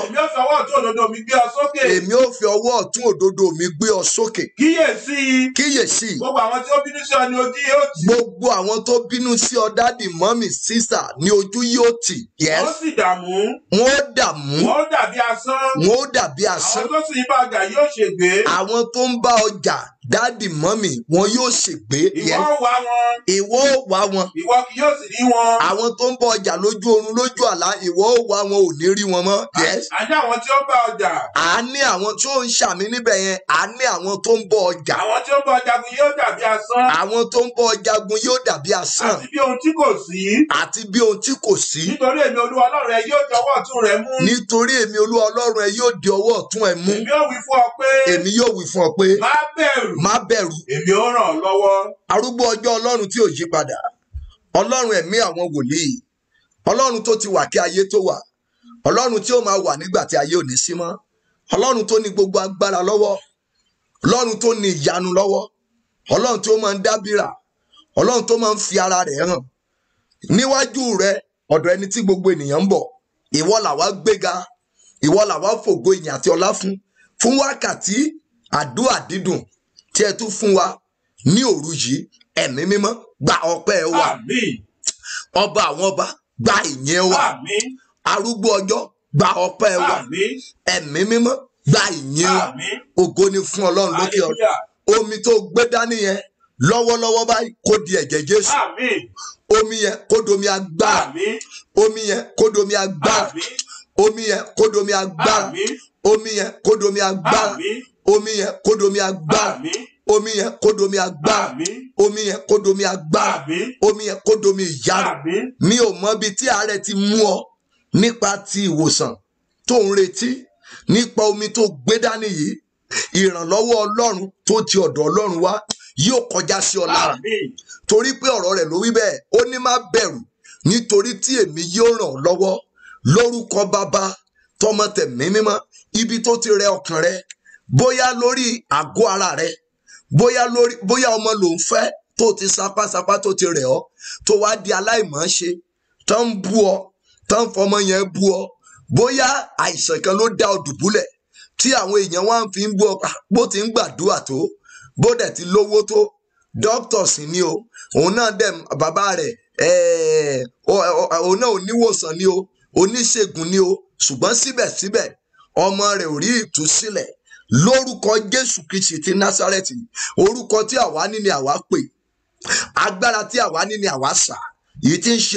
Èmi ó fi ọwọ́ ọ̀tún òdodo mi gbé ọ sókè. Èmi ó fi ọwọ́ ọ̀tún òdodo mi gbé ọ sókè. Kíyèsí. Kíyèsí. Gbogbo àwọn tí ó bínú sí ọ ní ojú yóò tì. Gbogbo àwọn tó bínú sí ọ dádì mọ́mì sísà ní ojú yóò tì. Yes. Wọ́n sì dààmú. Wọ́n dààmú. Wọ́n dàbí asán. Wọ́n dàbí asán. Àwọn tó sì bá ọjà yóò ṣègbé. Àwọn tó ń bá ọjà dádì mọ́mì wọn yóò ṣègbé. Ìwọ ó wá wọn. Ìwọ ó wá wọn. Ìwọ kì yóò sì rí wọn. Àwọn tó ń bá ọjà lójú oorun lójú àlá ìwọ ó wá wọn ò ní rí wọn mọ́. Yes. Àní àwọn tí ó bá ọjà. À ní àwọn tí ó ń ṣàmì níbẹ̀ yẹn, à ní àwọn tó ń bá ọjà. Àwọn tí ó bá ọjà gun yóò dàbí asán. Àwọn tó ń bá ọjà gun yóò dàbí asán. Àti bí ohun tí kò sí. Àti bí ohun tí kò sí. Nítorí èmi Olúwa Ọlọ́run ẹ yóò di ọwọ́ ọ̀tún rẹ mú. Nítorí èmi Olúwa Ọlọ́run ẹ yóò di ọwọ́ ọ̀tún ẹ mú. Èmi yóò wí fún ọ pé. Èmi yóò wí fún ọ pé. Má bẹ̀rù. Má bẹ̀rù. Èmi ó ràn ọ́ lọ́wọ́. Arúgbó ọjọ́ Ọlọ́run tí ò yí padà. Ọlọ́run ẹ̀mí àwọn wòlíì. Ọlọ́run tó ti wà kí ayé tó wà. Ọlọ́run tí ó máa wà nígbà tí ayé ò ní sí mọ́. Ọlọ́run tó ní gbogbo agbára lọ́wọ́. Ọlọ́run tó ní ìyanu lọ́wọ́. Ọlọ́run tó máa ń dábìrà. Ọlọ́run tó máa ń fi ara rẹ̀ hàn. Níwájú rẹ ọ̀dọ̀ ẹni tí gbogbo ènìyàn ń bọ̀. Ìwọ làwa gbéga. Ìwọ làwa fògo ìyìn àti ọlá fún. Fún wákàtí àdúrà dídùn tí ẹ tún fún wa ní òru yìí. Ẹ̀mí mímọ́ gba ọpẹ́ wa. Àmín. Ọba àwọn ọba gba ìyìn wa. Àmín. Arúgbó ọjọ́ gba ọpẹ́ wa. Àmín. Ẹ̀mí mímọ́ gba ìyìn wa. Àmín. Ògo ni fún Ọlọ́run lókè ọ̀run. Omi tó gbé dání yẹn lọ́wọ́lọ́wọ́ báyìí kó di ẹ̀jẹ̀ Jésù. Àmín. Omi yẹn kó domi agbára. Àmín. Omi yẹn kó domi agbára. Àmín. Omi yẹn kó domi agbára. Àmín. Omi yẹn kó domi agbára. Àmín. Omi yẹn kó domi agbára. Àmín. Omi yẹn kó domi agbára. Àmín. Omi yẹn kó domi agbára. Àmín. Omi yẹn kó domi ìyanu. Àmín. Mi ò mọ ibi tí àárẹ̀ ti mú ọ nípa ti ìwòsàn tó ń retí, nípa omi tó gbé dání yìí. Ìrànlọ́wọ́ Ọlọ́run tó ti ọ̀dọ̀ Ọlọ́run wá yóò kọjá sí ọ lára. Àmín. Torí pé ọ̀rọ̀ rẹ̀ ló wí bẹ́ẹ̀, ó ní má bẹ̀rù nítorí tí èmi yóò ràn ọ́ lọ́wọ́ lórúkọ Bàbá tọmọ tẹ̀mí mímọ́. Ibi tó ti rẹ ọkàn rẹ, bóyá lórí àgọ́ ara rẹ, bóyá lórí bóyá ọmọ ló ń fẹ́ tó ti sapásapá tó ti rẹ̀ ọ́, tó wá di aláìmọ̀ọ́ṣe, tó ń bú ọ, tó ń fọmọ yẹn bú ọ, bóyá àìsàn kan ló dá ọ dùbúlẹ̀ tí àwọn èèyàn wá ń fi ń bú ọ bó ti ń gbàdúrà tó, bó dẹ̀ ti lówó tó, dókítà sì ni o, òun náà dẹ̀ bàbá rẹ̀ òun náà oníwòsàn ni o, oníṣègùn ni o, ṣùgbọ́n síbẹ̀síbẹ̀ ọmọ rẹ̀ ò rí ìtúsílẹ̀. Lórúkọ Jésù Kristi ti Násárẹ́tì, orúkọ tí àwa ní ni àwa pè, agbára tí àwa ní ni àwa sà, yìí tí ń ṣe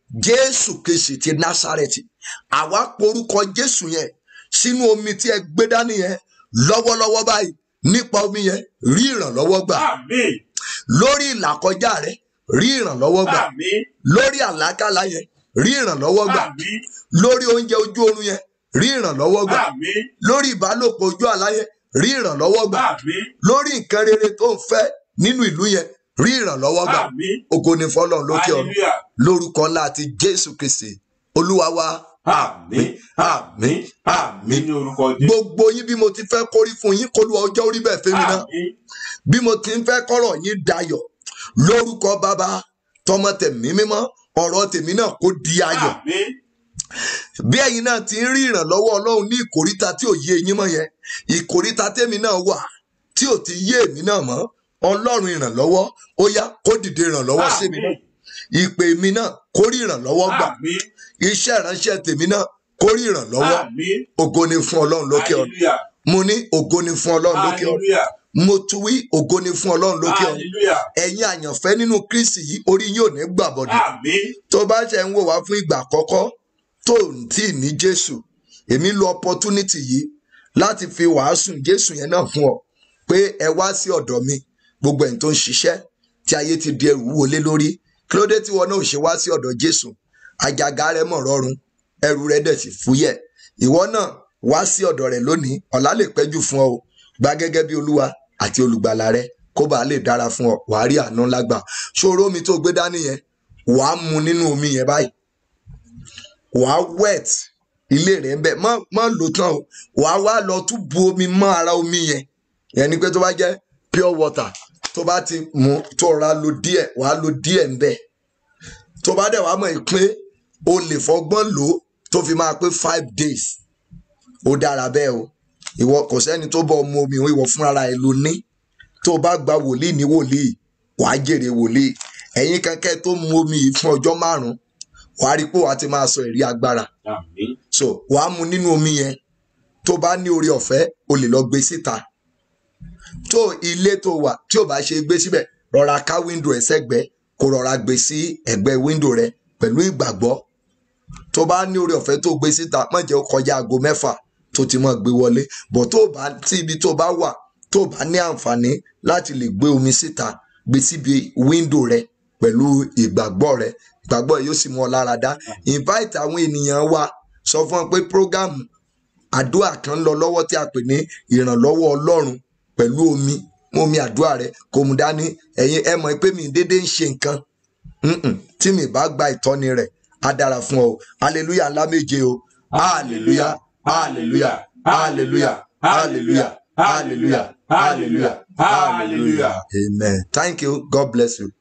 Jésù Kristi ti Násárẹ́tì. Àwa porúkọ Jésù yẹn sínú omi tí ẹ gbé dání yẹn lọ́wọ́lọ́wọ́ báyìí. Nípa omi yẹn rí ìrànlọ́wọ́ gbà. Àmín. Lórí ìlàkọjá rẹ rí ìrànlọ́wọ́ gbà. Àmín. Lórí àlákàlà yẹn rí ìrànlọ́wọ́ gbà. Àmín. Lórí oúnjẹ ojú oorun yẹn rí ìrànlọ́wọ́ gbà. Àmín. Lórí ìbálòpọ̀ ojú àlá yẹn rí ìrànlọ́wọ́ gbà. Àmín. Lórí nǹkan rere tó ń fẹ́ nínú ìlú yẹn rí ìrànlọ́wọ́ gbà. Àmín. Ògo ni fọ́lọ́run lókè ọ̀run. Hallelujah. Lórúkọ ńlá àti Jésù Kristi Olúwa wa. Àmín. Àmín. Àmín ní orúkọ Jésù. Gbogbo yín bí mo ti fẹ́ kórí fún yín k'Olúwa ọjọ́ orí bẹ́ẹ̀ fẹ́mi náà. Àmín. Bí mo ti ń fẹ́ kọ́rọ̀ yín dayọ̀ lórúkọ Bàbá tọmọ tẹ̀mí mímọ́ ọ̀rọ̀ tèmi náà kó di ayọ̀. Àmín. Bí ẹ̀yin náà ti ń rí ìrànlọ́wọ́ Ọlọ́run ní ìkóríta tí ò yé yín mọ́ yẹn, ìkóríta tèmi náà wà tí ò ti yé èmi náà mọ́, Ọlọ́run ìrànlọ́wọ́ ó yá kó dìde ìrànlọ́wọ́ sí mi náà. Ìpè mi náà kó rí ìrànlọ́wọ́ gbà. Àmín. Iṣẹ́ ìránṣẹ́ tèmi náà kó rí ìrànlọ́wọ́. Àmín. Ògo ni fún Ọlọ́run lókè ọ̀run. Hallelujah. Mo ní ògo ni fún Ọlọ́run lókè ọ̀run. Hallelujah. Mo tún wí ògo ni fún Ọlọ́run lókè ọ̀run. Hallelujah. Ẹ̀yin àyànfẹ́ nínú Kristi yìí orí yín ò ní gbàbọ̀dẹ̀. Àmín. Tó bá ṣe ń wò wá fún ìgbà àkọ́kọ́ tó ń tí ì ní Jésù, èmi lo opportunity yìí láti fi wàásù Jésù yẹn náà fún ọ pé ẹ wá sí ọ̀dọ̀ mi gbogbo ẹ̀yin tó ń ṣiṣẹ́ tí ayé ti di ẹrù wọlé lórí. Kí ló dé tí wọn náà ò ṣe wá sí ọ̀dọ̀ Jésù? Àjàgà rẹ̀ mọ̀ rọrùn, ẹrù rẹ̀ dẹ̀ sì fúyẹ́. Ìwọ náà wá sí ọ̀dọ̀ rẹ̀ lónìí, ọ̀la lè pẹ́jù fún ọ o. Gbà gẹ́gẹ́ bí Olúwa àti olùgbàlà rẹ kó bàa lè dára fún ọ, wàá rí àánú ńlá gbà. Ṣòro omi tó gbé dání yẹn wàá mu nínú omi yẹn báyìí, wàá wet ilé rẹ̀ ń bẹ̀ mọ́ mọ́ lò tán o, wàá wá lọ tún bu omi mọ́ ara omi yẹn. Yẹn ni pé tó bá jẹ́ pure water tó bá ti mu tó ra lo díẹ̀ wàá lo díẹ̀ ń bẹ̀. Tó bá dẹ̀ wàá mọ̀ pé o lè fọgbọ́n lò ó tó fi máa pé five days ó dára bẹ́ẹ̀ o. Ìwọ kò sẹ́ni tó bọ́ mu omi ìwọ fúnra ẹ ló ní. Tó bá gba wòlíì ní wòlíì wàá jèrè wòlíì. Ẹ̀yin kankan tó mu omi yìí fún ọjọ́ márùn-ún wàá rí pé wàá ti máa sọ ẹ̀rí agbára. Àmín. So wàá mu nínú omi yẹn. Tó bá ní oore ọ̀fẹ́ o lè lọ gbé síta. Tó ilé tó wà tí ò bá ṣe gbé síbẹ̀ rọra ká wíńdò ẹ̀ sẹ́gbẹ̀ẹ́ kó rọra gbé sí ẹ̀gbẹ́ wíńdò rẹ pẹ̀lú ìgbàgbọ́. Tó bá ní oore ọ̀fẹ́ tó gbé síta má jẹ́ ó kọjá aago mẹ́fà tó ti mọ̀ gbé wọlé. Bọ̀ tó bá tí ibi tó bá wà tó bá ní àǹfààní láti lè gbé omi síta gbé síbi wíńdò rẹ pẹ̀lú ìgbàgbọ́ rẹ. Ìgbàgbọ́ yóò sì mú ọ lára dá. Invite àwọn ènìyàn wa, sọ fún wọn pé program àdúrà kan lọ lọ́wọ́ tí a pè ní ìrànlọ́wọ́ Ọlọ́run pẹ̀lú omi. Mú omi àdúrà rẹ kó mu dání. Ẹ̀yin ẹ mọ̀ pé mi dédé ń ṣe nǹkan tí mi bá gba ìtọ́ni rẹ̀ á dára fún ọ. Hallelujah ńlá méje o. Hallelujah, hallelujah, hallelujah, hallelujah, hallelujah, hallelujah, hallelujah. Amen. Thank you. God bless you.